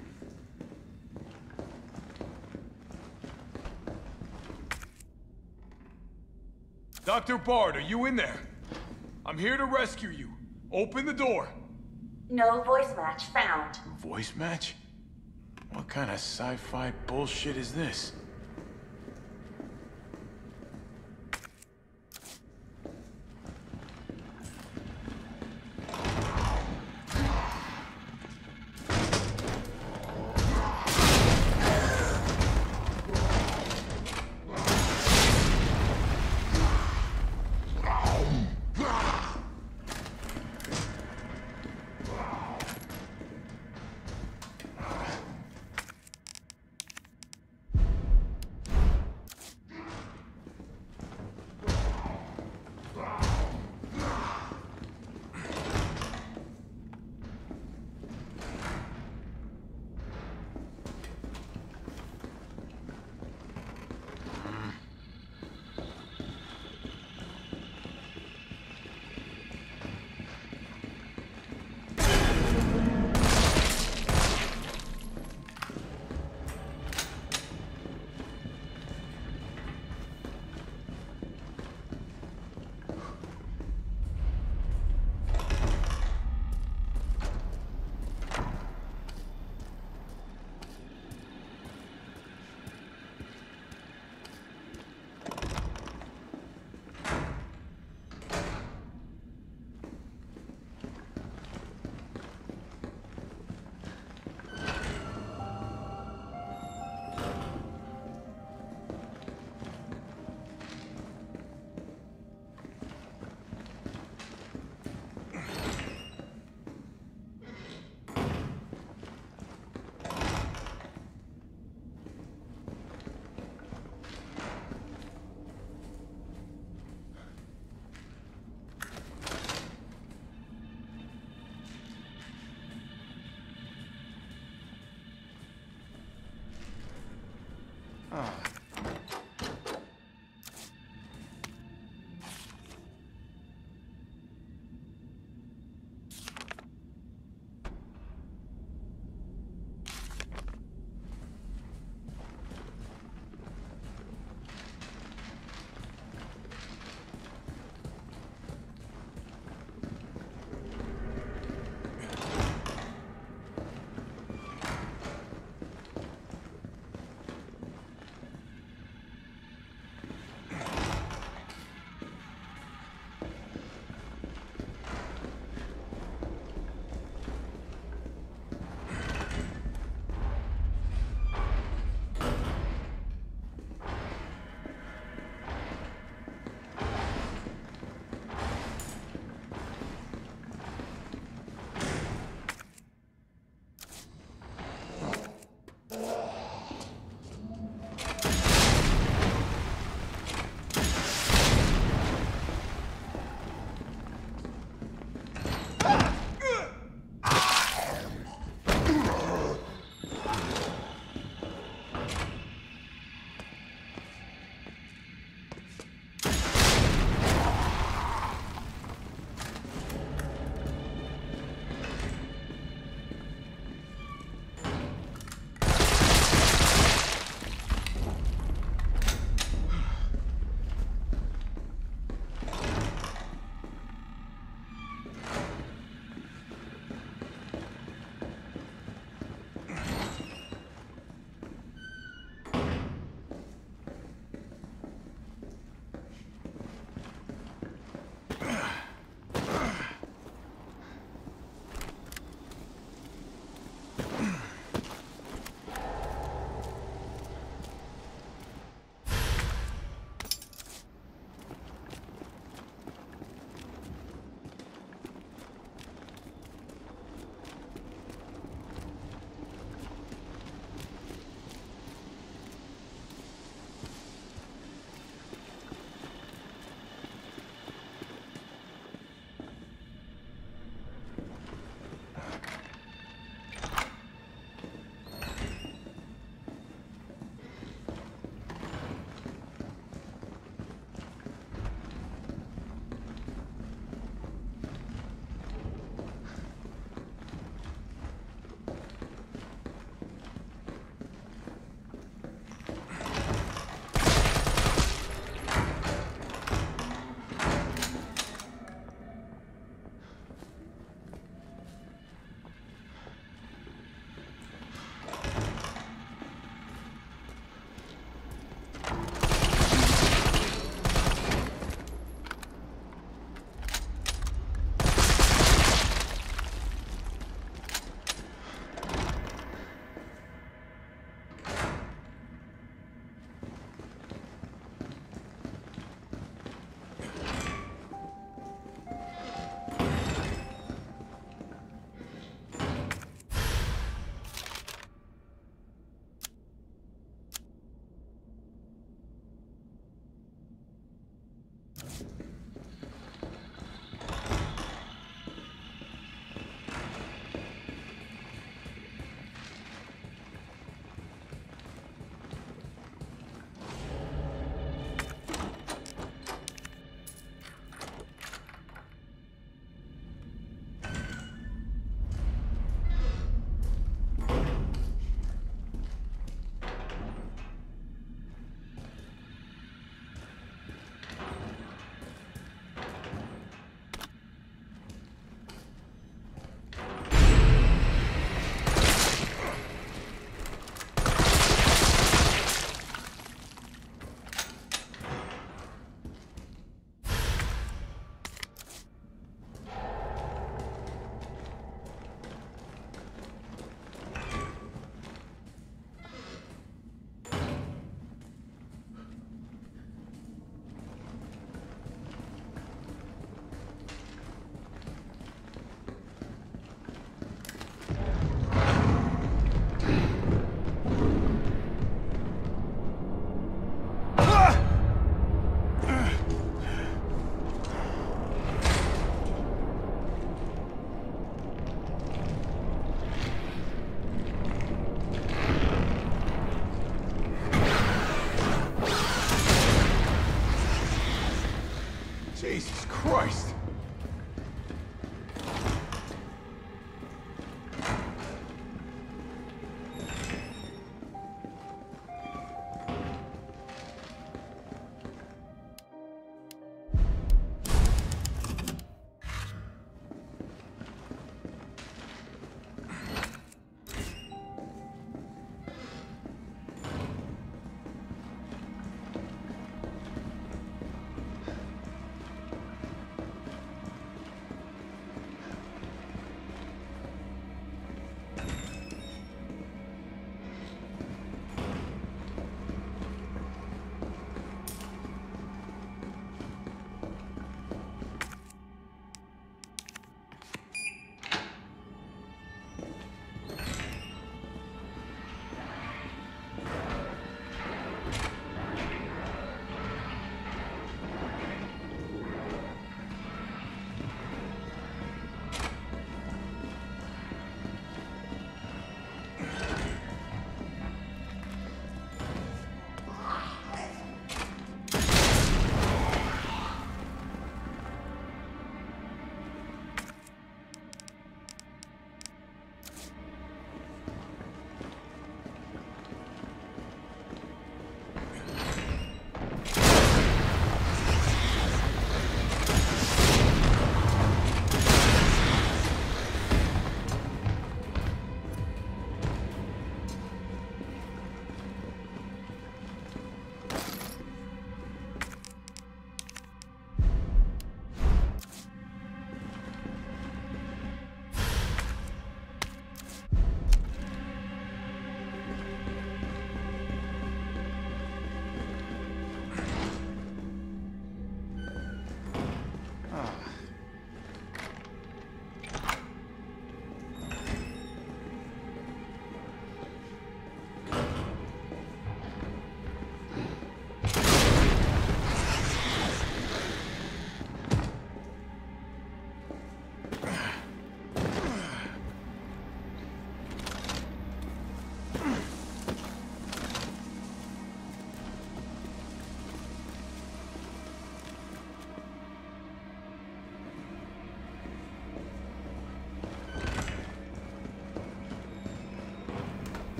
Dr. Bard, are you in there? I'm here to rescue you. Open the door. No voice match found. Voice match? What kind of sci-fi bullshit is this?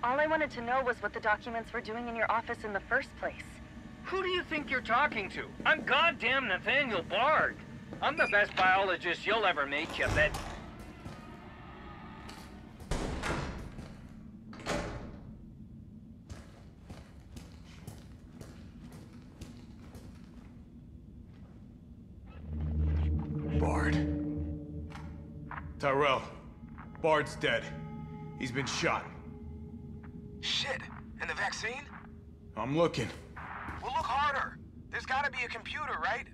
All I wanted to know was what the documents were doing in your office in the first place. Who do you think you're talking to? I'm goddamn Nathaniel Bard. I'm the best biologist you'll ever meet, you bet. Bard. Tyrell. Bard's dead. He's been shot. Shit. And the vaccine? I'm looking. Well, look harder. There's gotta be a computer, right?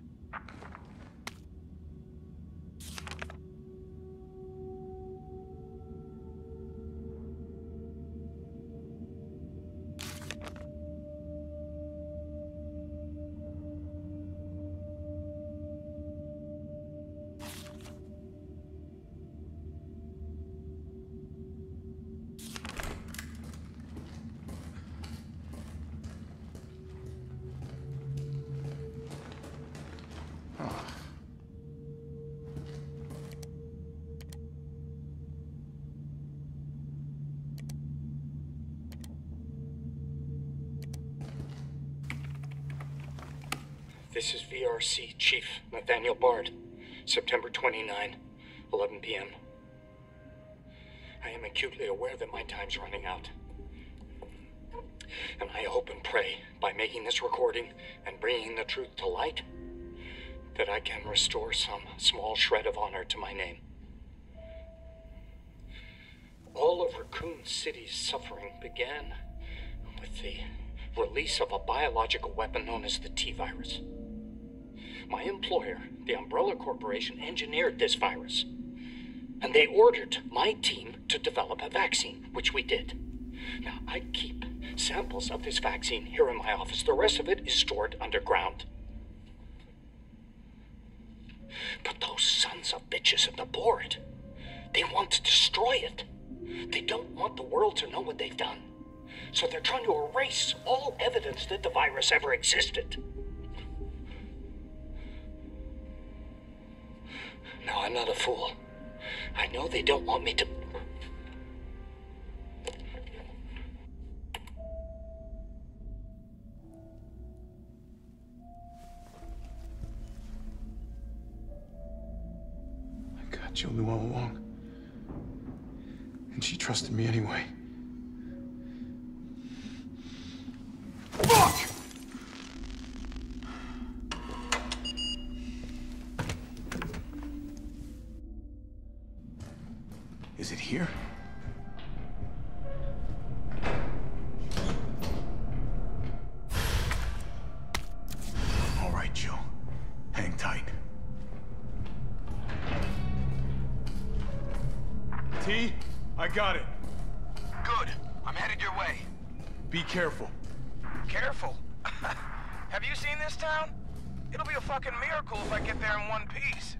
This is VRC Chief Nathaniel Bard, September 29, 11 p.m. I am acutely aware that my time's running out. And I hope and pray, by making this recording and bringing the truth to light, that I can restore some small shred of honor to my name. All of Raccoon City's suffering began with the release of a biological weapon known as the T-virus. My employer, the Umbrella Corporation, engineered this virus, and they ordered my team to develop a vaccine, which we did. Now, I keep samples of this vaccine here in my office. The rest of it is stored underground. But those sons of bitches at the board, they want to destroy it. They don't want the world to know what they've done. So they're trying to erase all evidence that the virus ever existed. Now, I'm not a fool. I know they don't want me to... Jill knew all along. And she trusted me anyway. Fuck! Is it here? All right, Jill. Hang tight. T, I got it. Good. I'm headed your way. Be careful. Careful? Have you seen this town? It'll be a fucking miracle if I get there in one piece.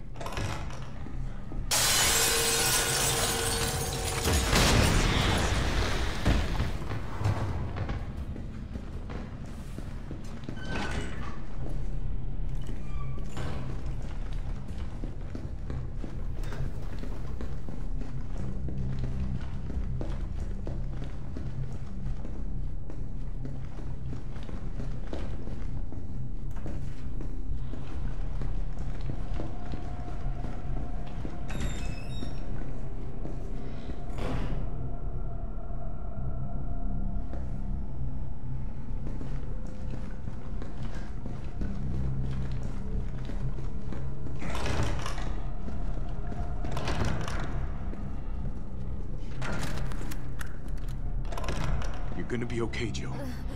You're gonna be okay, Jill.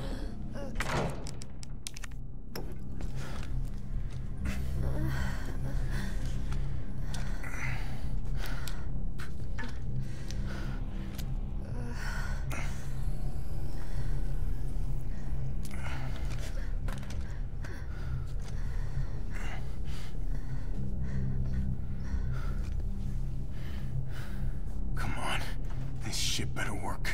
Come on. This shit better work.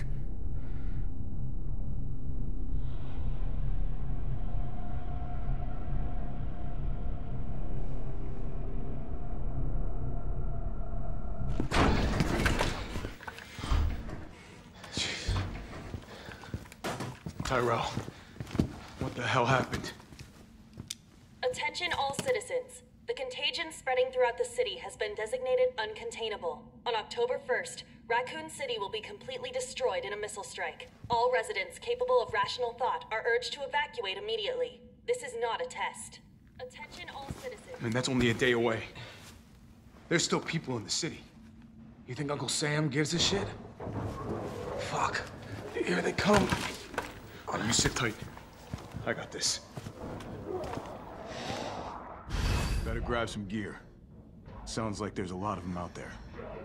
Tyrell, what the hell happened? Attention all citizens. The contagion spreading throughout the city has been designated uncontainable. On October 1st, Raccoon City will be completely destroyed in a missile strike. All residents capable of rational thought are urged to evacuate immediately. This is not a test. Attention all citizens. I mean, that's only a day away. There's still people in the city. You think Uncle Sam gives a shit? Fuck. Here they come. Oh, you sit tight. I got this. Better grab some gear. Sounds like there's a lot of them out there.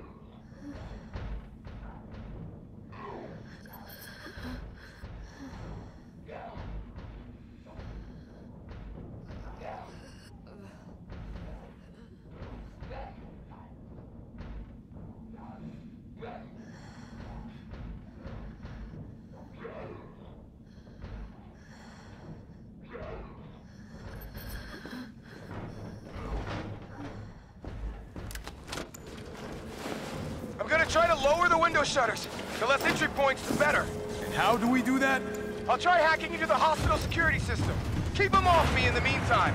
Try to lower the window shutters. The less entry points, the better. And how do we do that? I'll try hacking into the hospital security system. Keep them off me in the meantime.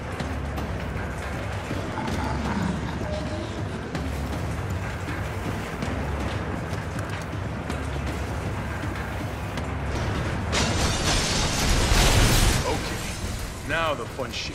Okay, now the fun shit.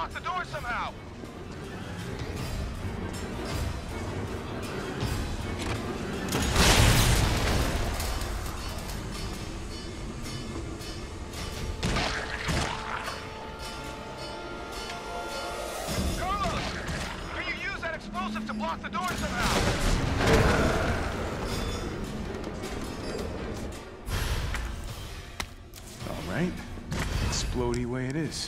block the door somehow! Carlos! Can you use that explosive to block the door somehow? All right. Explodey way it is.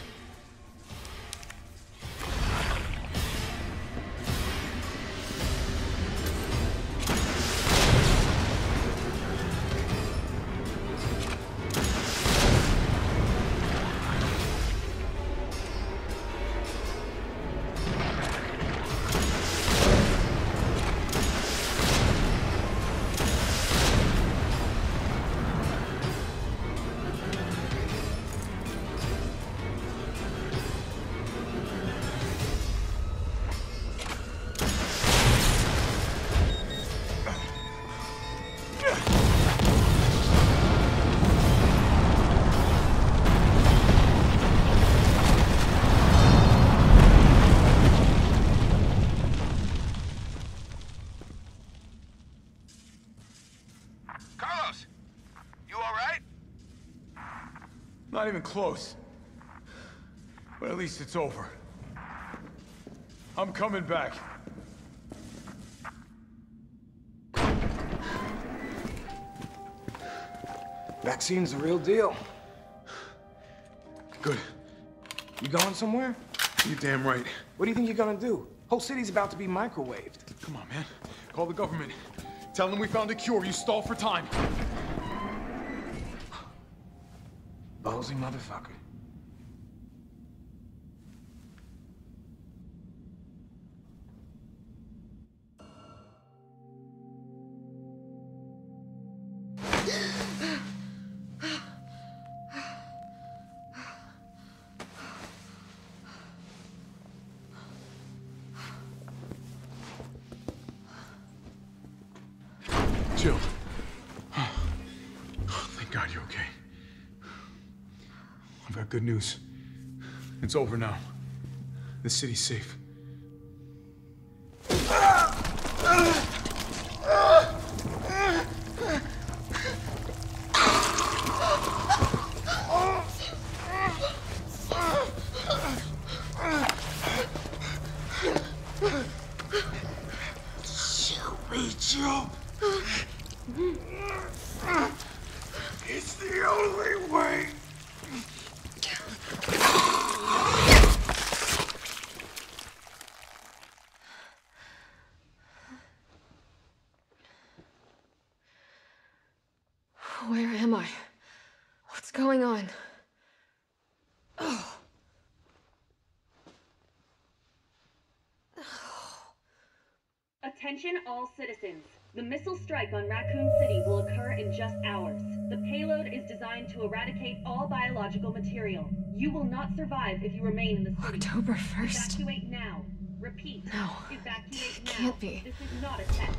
Carlos! You alright? Not even close. But at least it's over. I'm coming back. Vaccine's the real deal. Good. You going somewhere? You're damn right. What do you think you're gonna do? Whole city's about to be microwaved. Come on, man. Call the government. Tell them we found a cure. You stall for time. Ballsy motherfucker. Jill. Oh, thank God you're okay. I've got good news. It's over now. The city's safe. Jill. It's the only way. Where am I? What's going on? Oh. Attention all citizens. The missile strike on Raccoon City will occur in just hours. The payload is designed to eradicate all biological material. You will not survive if you remain in the city. October 1st? Evacuate now. Repeat. No. Evacuate now. Can't be. This is not a test.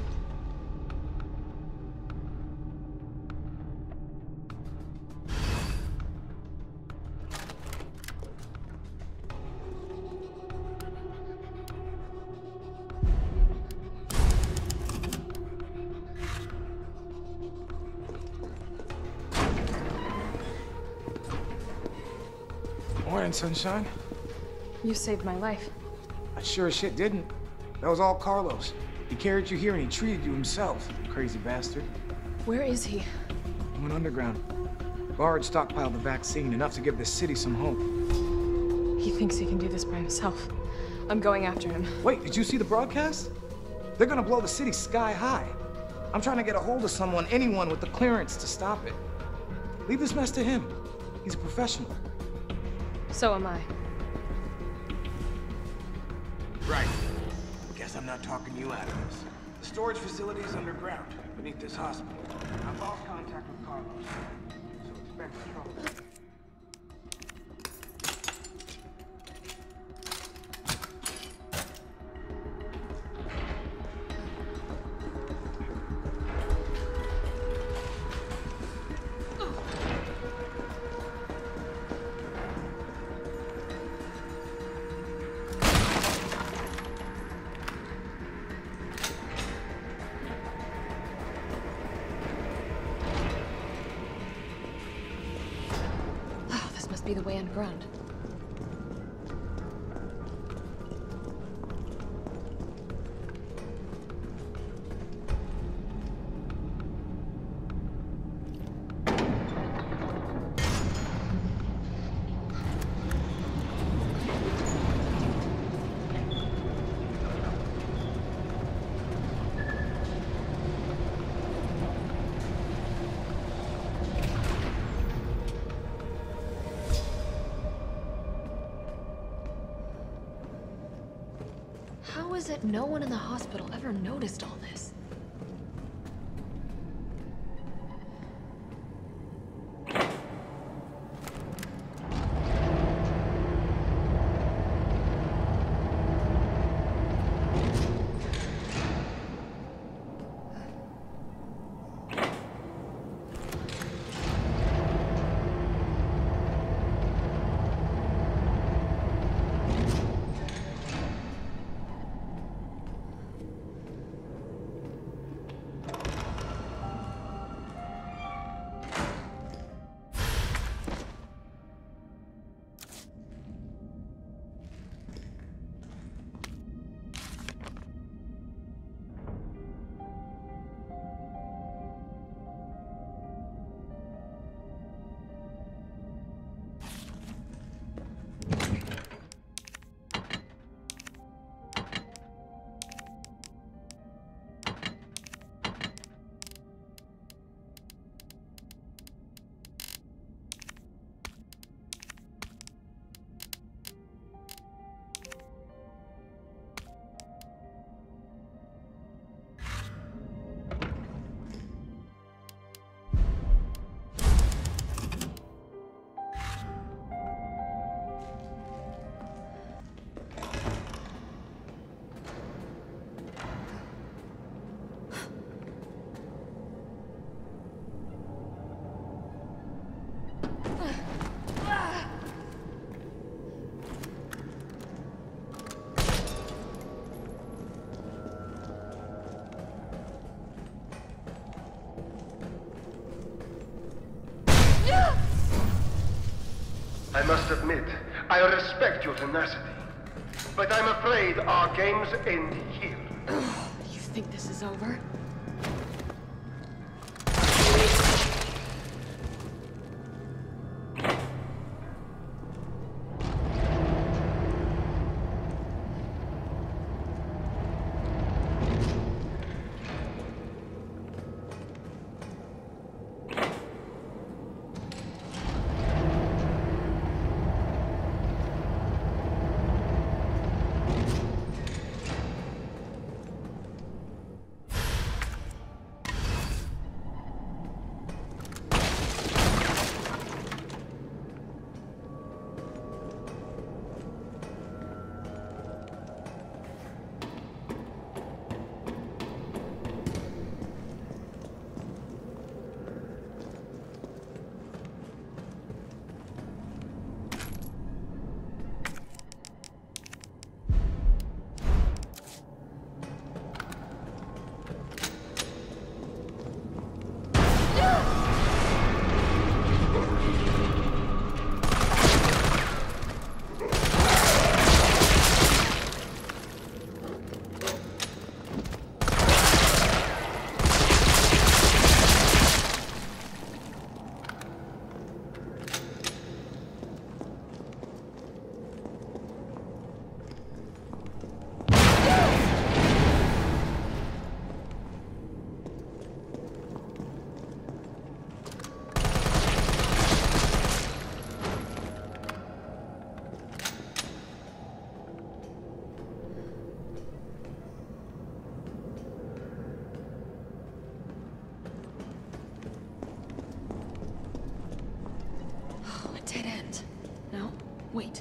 Morning, sunshine. You saved my life. I sure as shit didn't. That was all Carlos. He carried you here and he treated you himself, crazy bastard. Where is he? He went underground. Bard stockpiled the vaccine, enough to give this city some hope. He thinks he can do this by himself. I'm going after him. Wait, did you see the broadcast? They're gonna blow the city sky high. I'm trying to get a hold of someone, anyone with the clearance to stop it. Leave this mess to him. He's a professional. So am I. Right. Guess I'm not talking you out of this. The storage facility is underground, beneath this hospital. I've lost contact with Carlos, so expect trouble. be the way underground. How is it no one in the hospital ever noticed all this? I must admit, I respect your tenacity. But I'm afraid our games end here. You think this is over? Wait.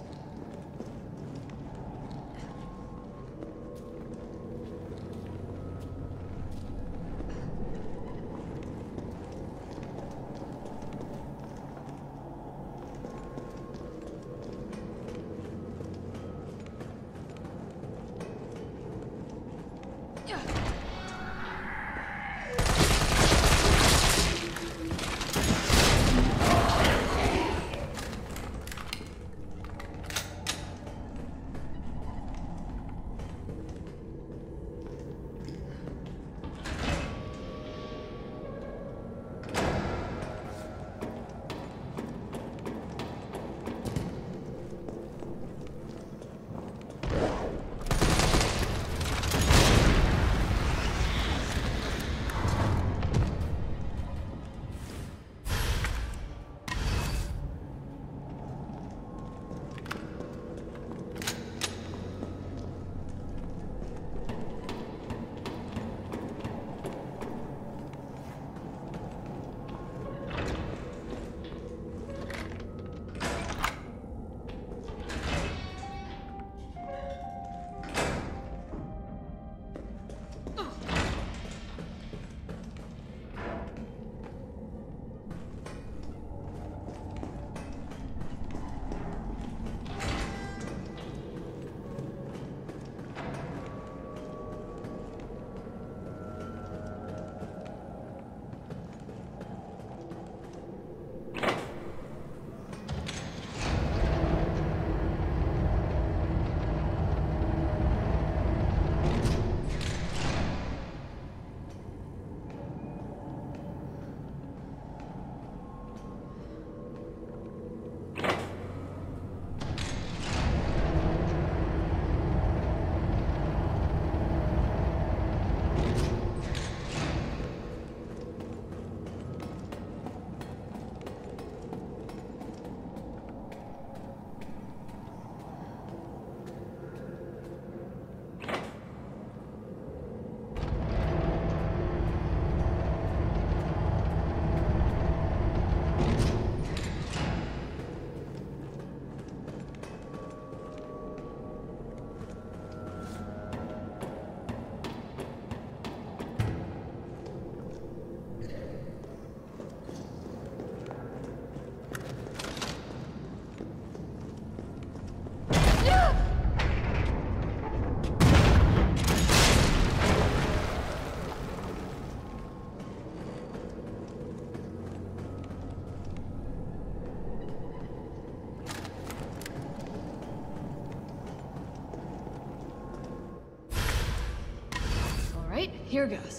Here goes.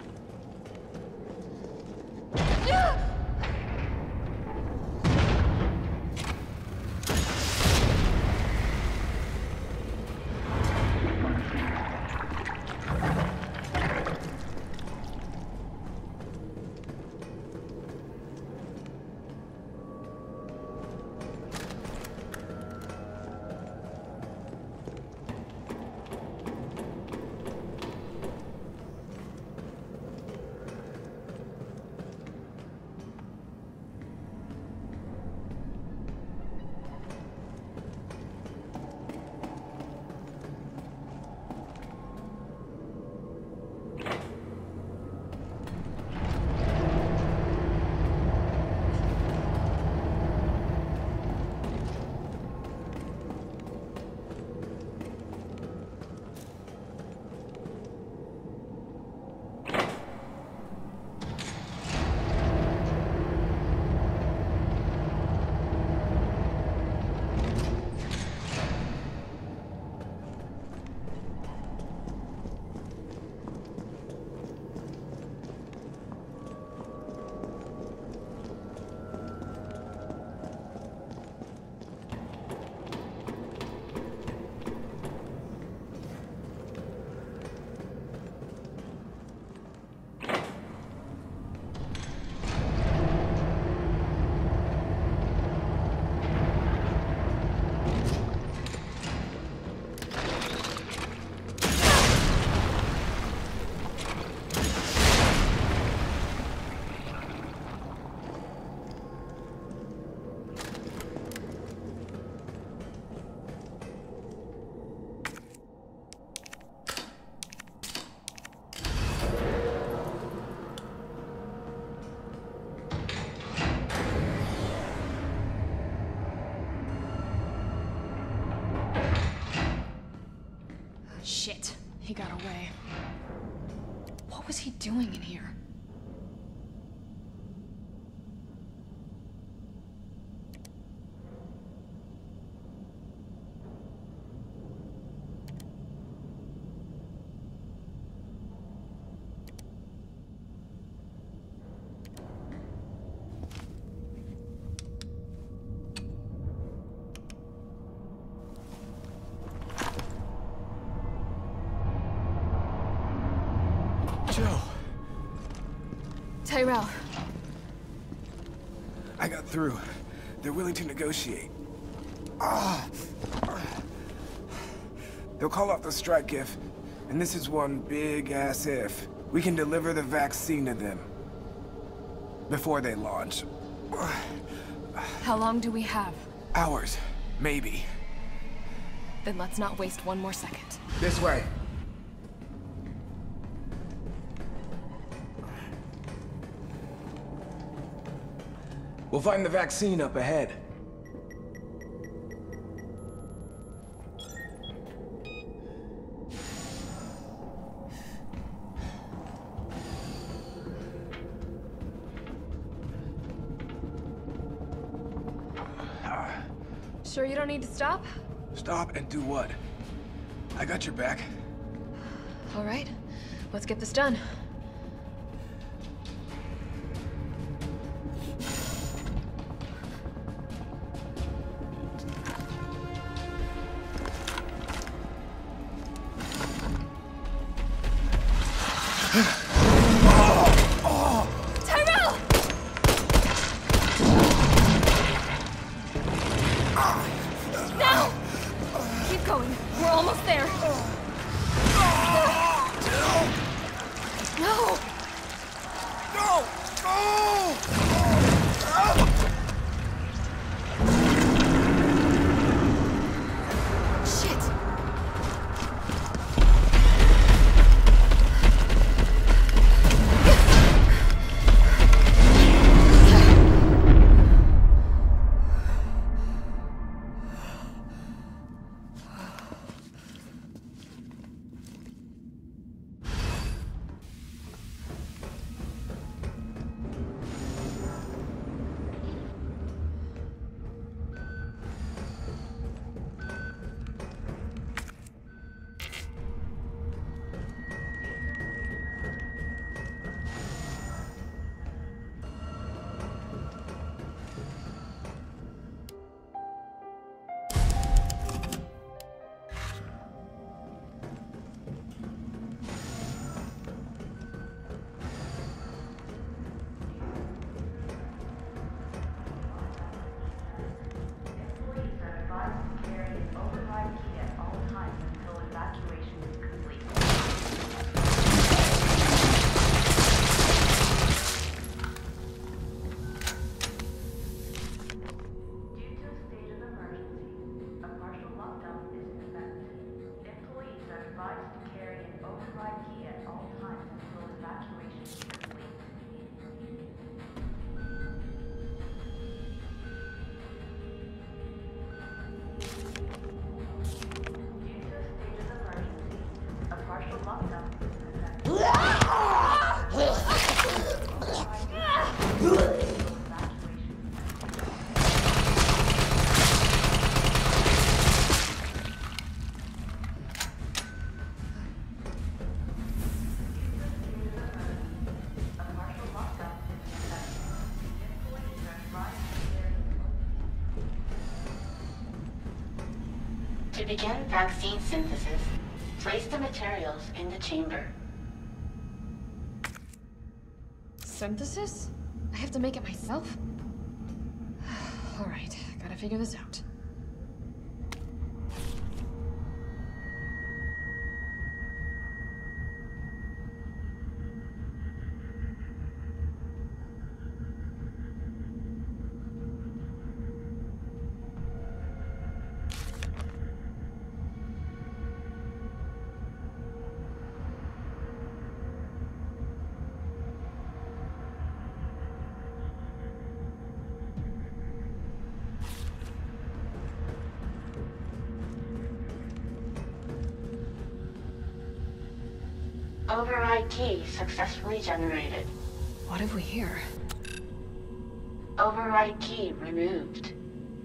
Shit, he got away. What was he doing in here? Joe. Tyrell. I got through. They're willing to negotiate. They'll call off the strike if, and this is one big-ass if, we can deliver the vaccine to them. Before they launch. How long do we have? Hours. Maybe. Then let's not waste one more second. This way. We'll find the vaccine up ahead. Sure you don't need to stop? Stop and do what? I got your back. All right, let's get this done. Tyrell! Now! Keep going. We're almost there. To begin vaccine synthesis, place the materials in the chamber. Synthesis? I have to make it myself? Alright, gotta figure this out. Override key successfully generated. What have we here? Override key removed.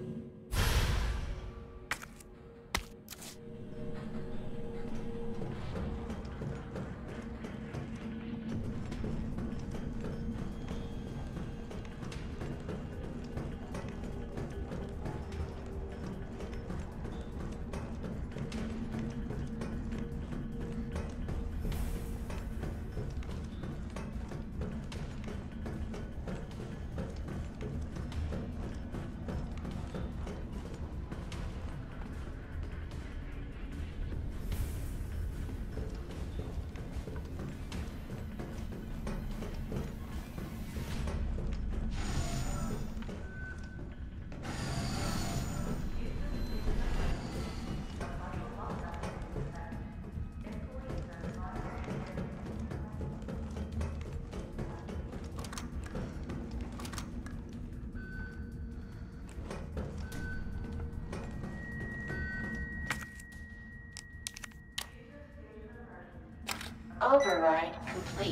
Override complete.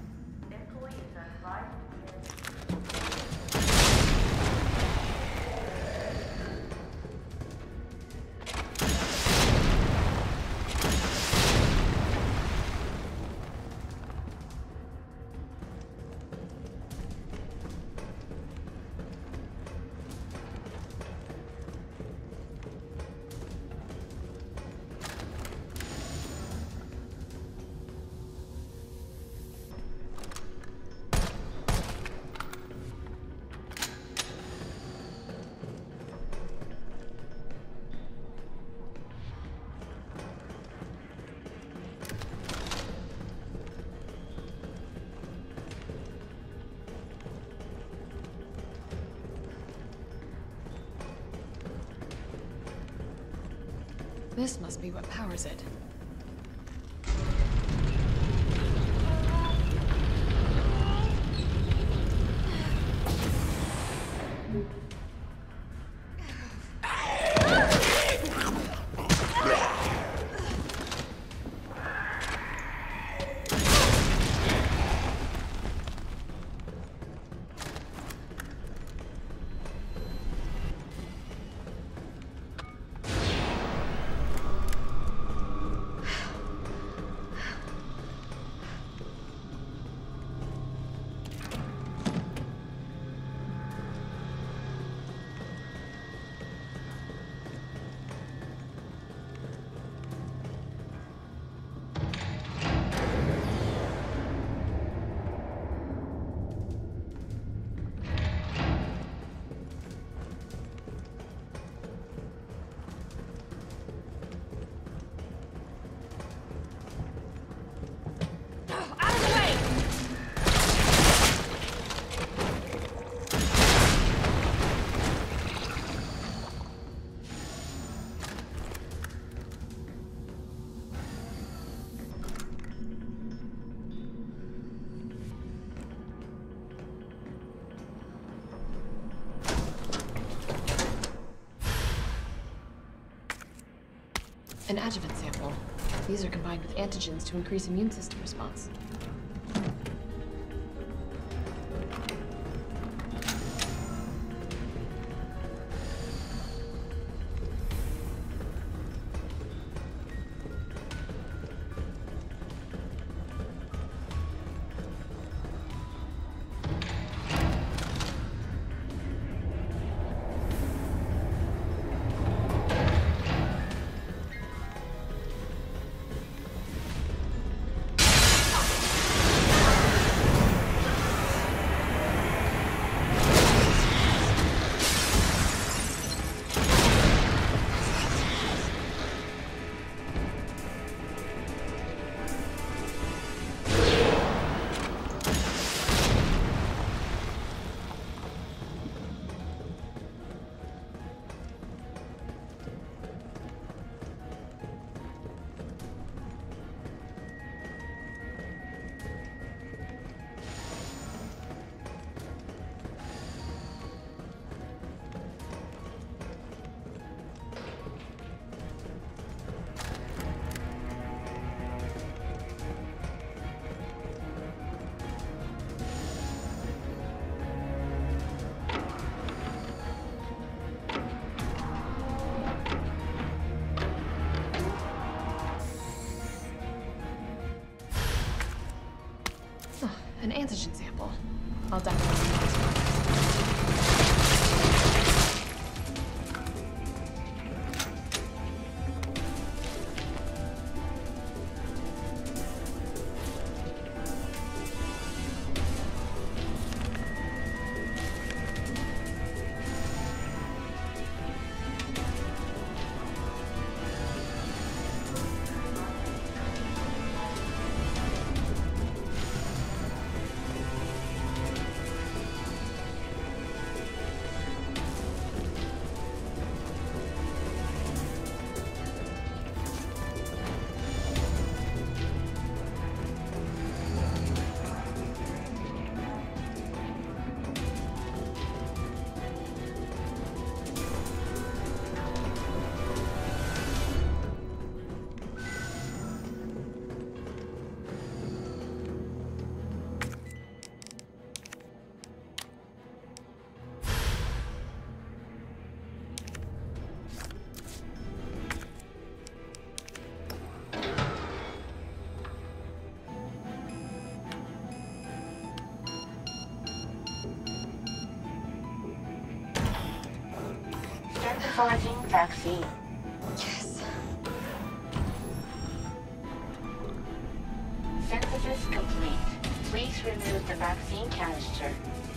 This must be what powers it. An adjuvant sample. These are combined with antigens to increase immune system response. An antigen sample. I'll dive into Foraging vaccine. Yes. Synthesis complete. Please remove the vaccine canister.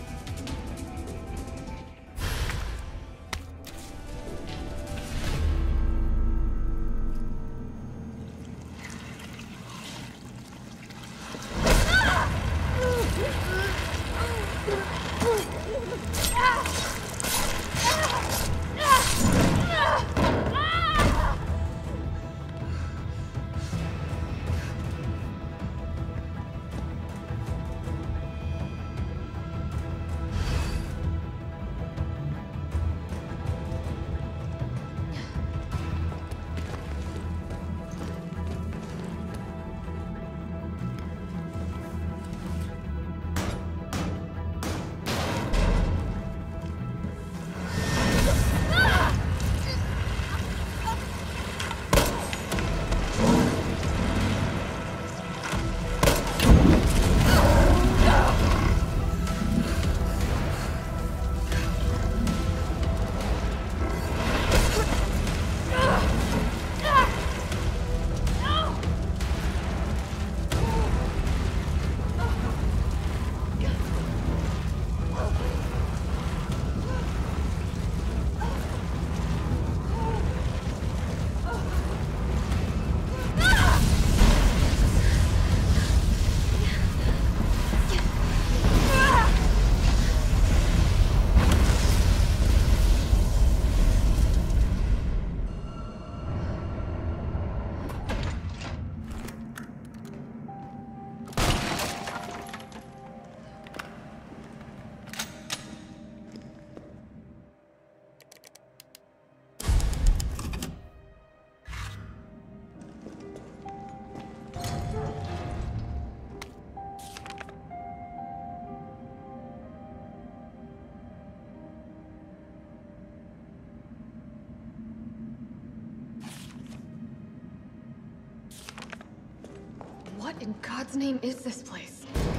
What in God's name is this place?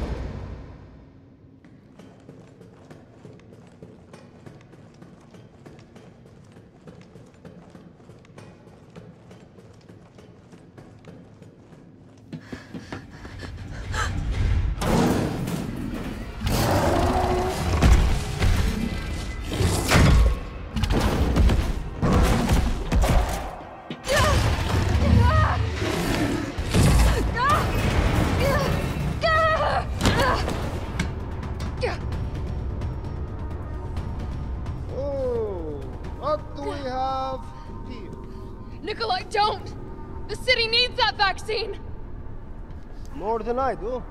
Nikolai, don't! The city needs that vaccine! More than I do.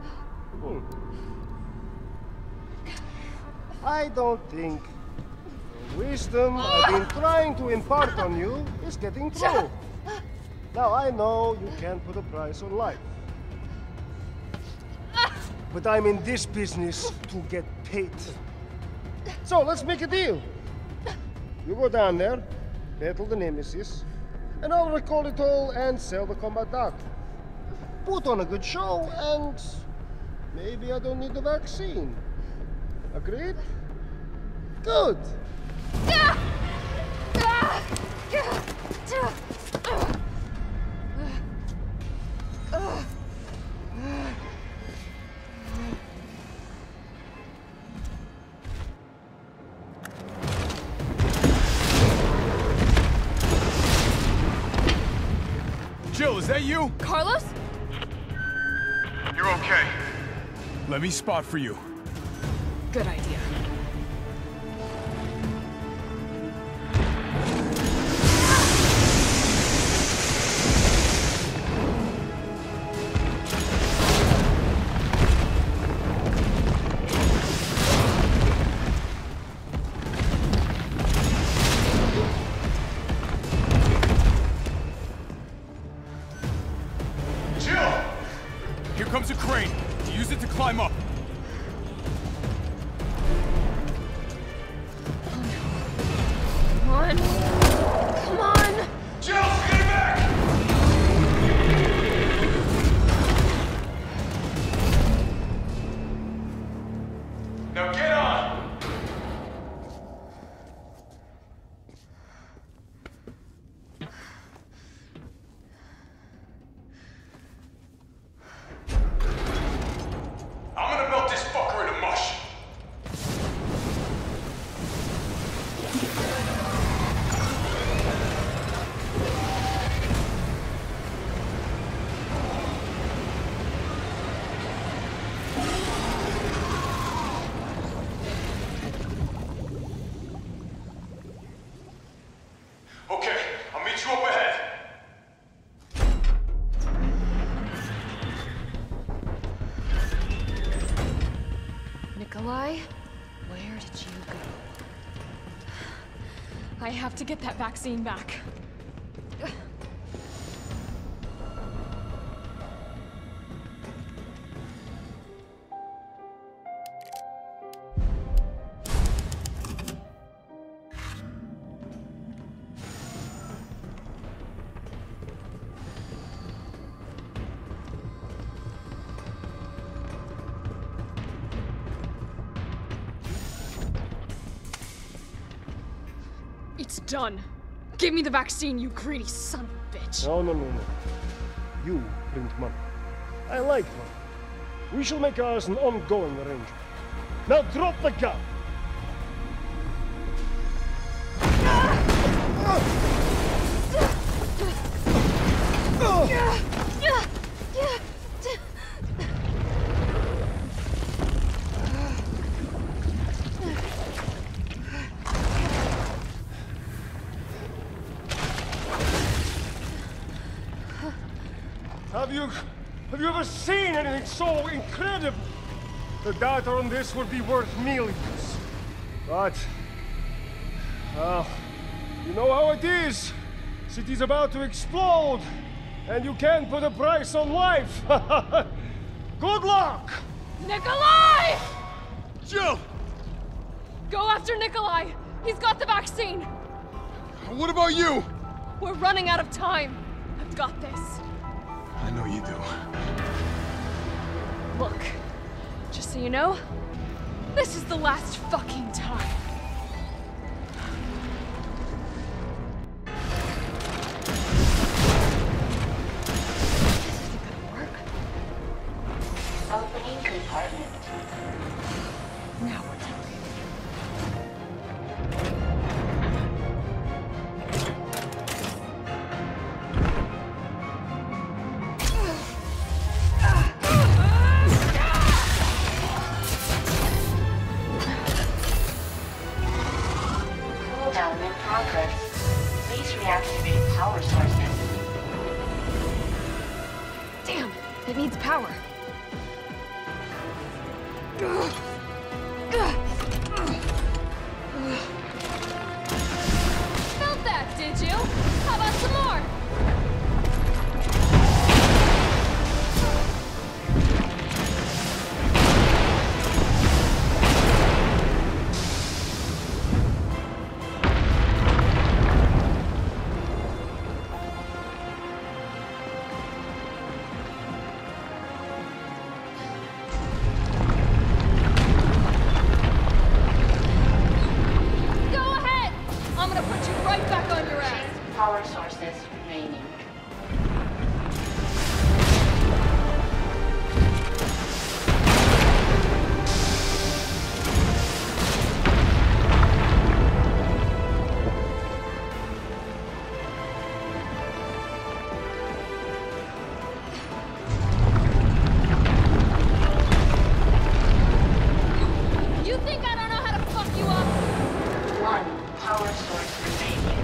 I don't think the wisdom I've been trying to impart on you is getting through. Now, I know you can't put a price on life. But I'm in this business to get paid. So, let's make a deal. You go down there, battle the Nemesis, and I'll recall it all and sell the combat data. Put on a good show, and maybe I don't need the vaccine. Agreed? Good. Jill, is that you? Carlos? You're okay. Let me spot for you. Good idea. Here comes a crane. Use it to climb up. Come on. Come on! Jill, stay back! Now get on! I'm gonna melt this fucker into mush. Okay, I'll meet you up ahead. Nikolai, where did you go? I have to get that vaccine back. It's done. Give me the vaccine, you greedy son of a bitch. No. You print money. I like money. We shall make ours an ongoing arrangement. Now drop the gun! Have you ever seen anything so incredible? The data on this would be worth millions. But, you know how it is. City's about to explode, and you can't put a price on life. Good luck! Nikolai! Jill! Go after Nikolai! He's got the vaccine! What about you? We're running out of time. I've got this. I know you do. Look, just so you know, this is the last fucking time. This isn't gonna work. Opening compartment. Now we're talking. Cooldown in progress. Please reactivate power sources. Damn, it needs power. Felt that, did you? How about some more? remaining. You think I don't know how to fuck you up? One power source remaining.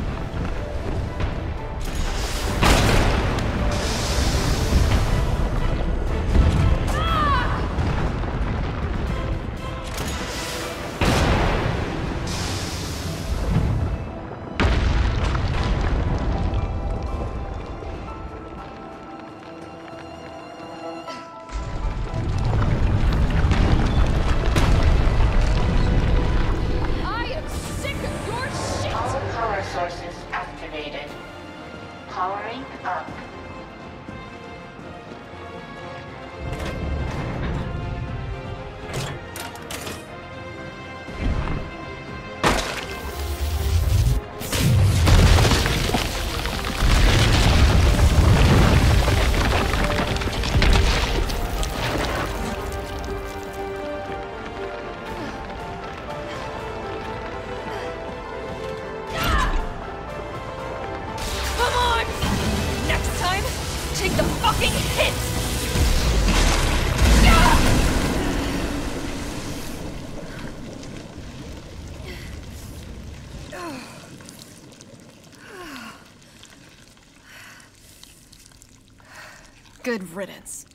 I am sick of your shit! All power sources activated. Powering up. Come on! Next time, take the fucking hit! Good riddance.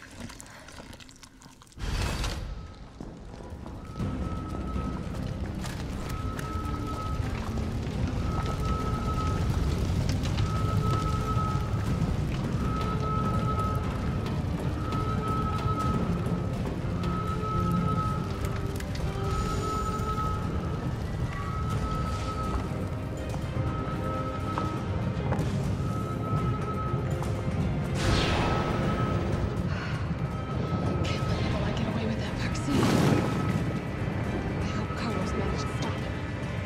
Can't believe I get away with that vaccine. I hope Carlos managed to stop it.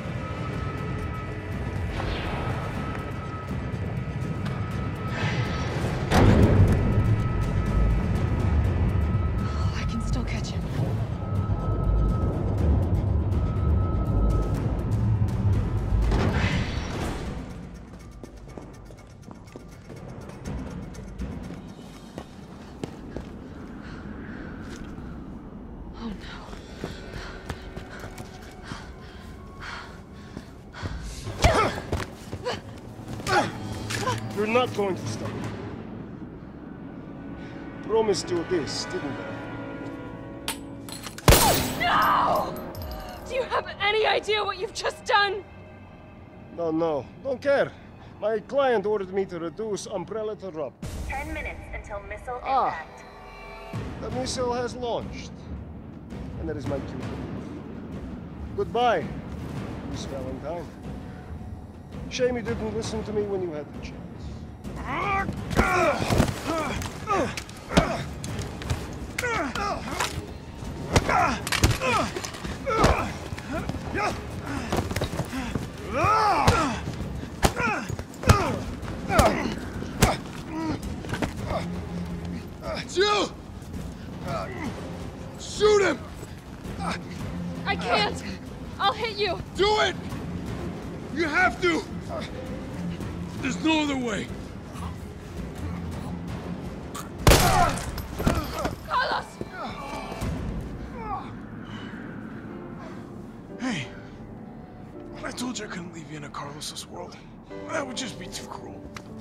Oh, I can still catch him. Oh no. You're not going to stop. Promised you this, didn't I? No! Do you have any idea what you've just done? No. Don't care. My client ordered me to reduce Umbrella to rubble. 10 minutes until missile Ah. impact. The missile has launched. And that is my cue. Goodbye, Miss Valentine. Shame you didn't listen to me when you had the chance. Jill! Shoot him! I can't! I'll hit you! Do it! You have to! There's no other way. Carlos! Hey, I told you I couldn't leave you in a Carlos's world. That would just be too cruel.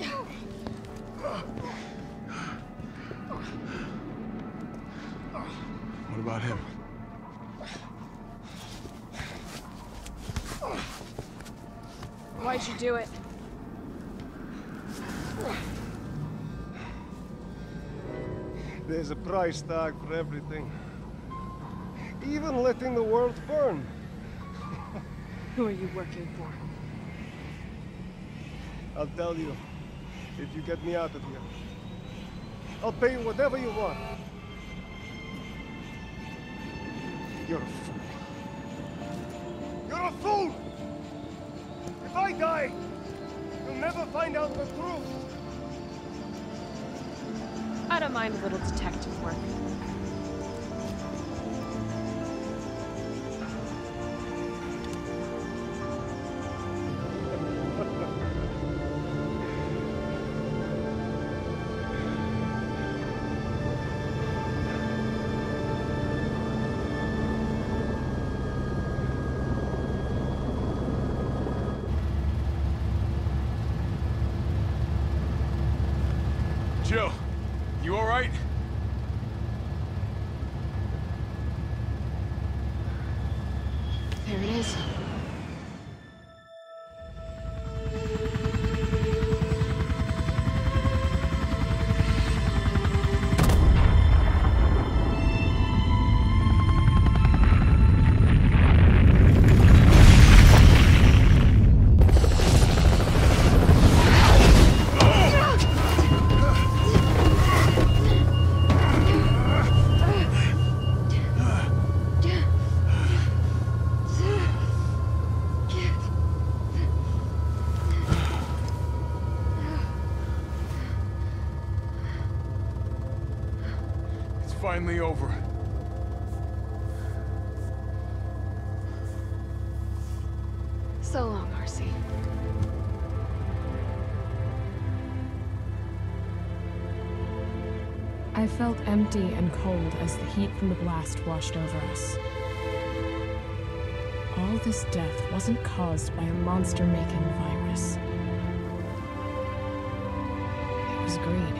What about him? Why'd you do it? There's a price tag for everything. Even letting the world burn. Who are you working for? I'll tell you, if you get me out of here. I'll pay you whatever you want. You're a fool. You're a fool! If I die, you'll never find out the truth. I don't mind a little detective work. Jill, you all right? There it is. Finally over. So long, RC. I felt empty and cold as the heat from the blast washed over us. All this death wasn't caused by a monster-making virus. It was greed.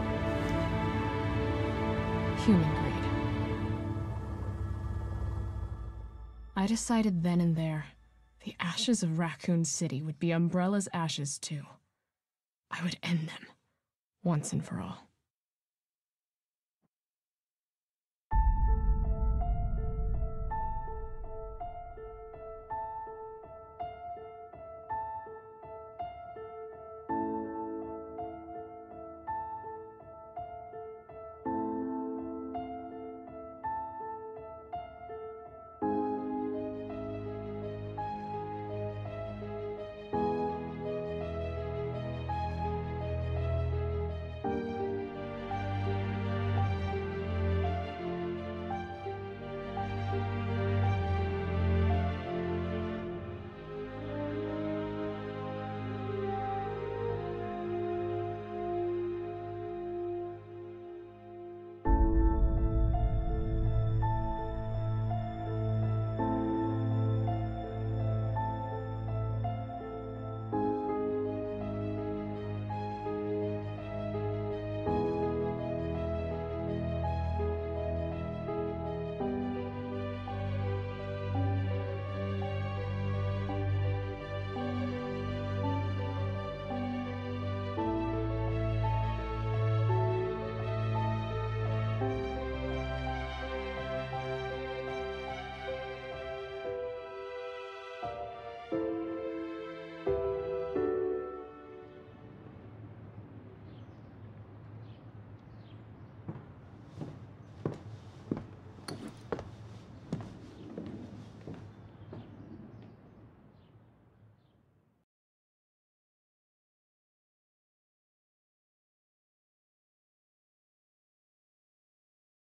Human greed. I decided then and there, the ashes of Raccoon City would be Umbrella's ashes too. I would end them, once and for all.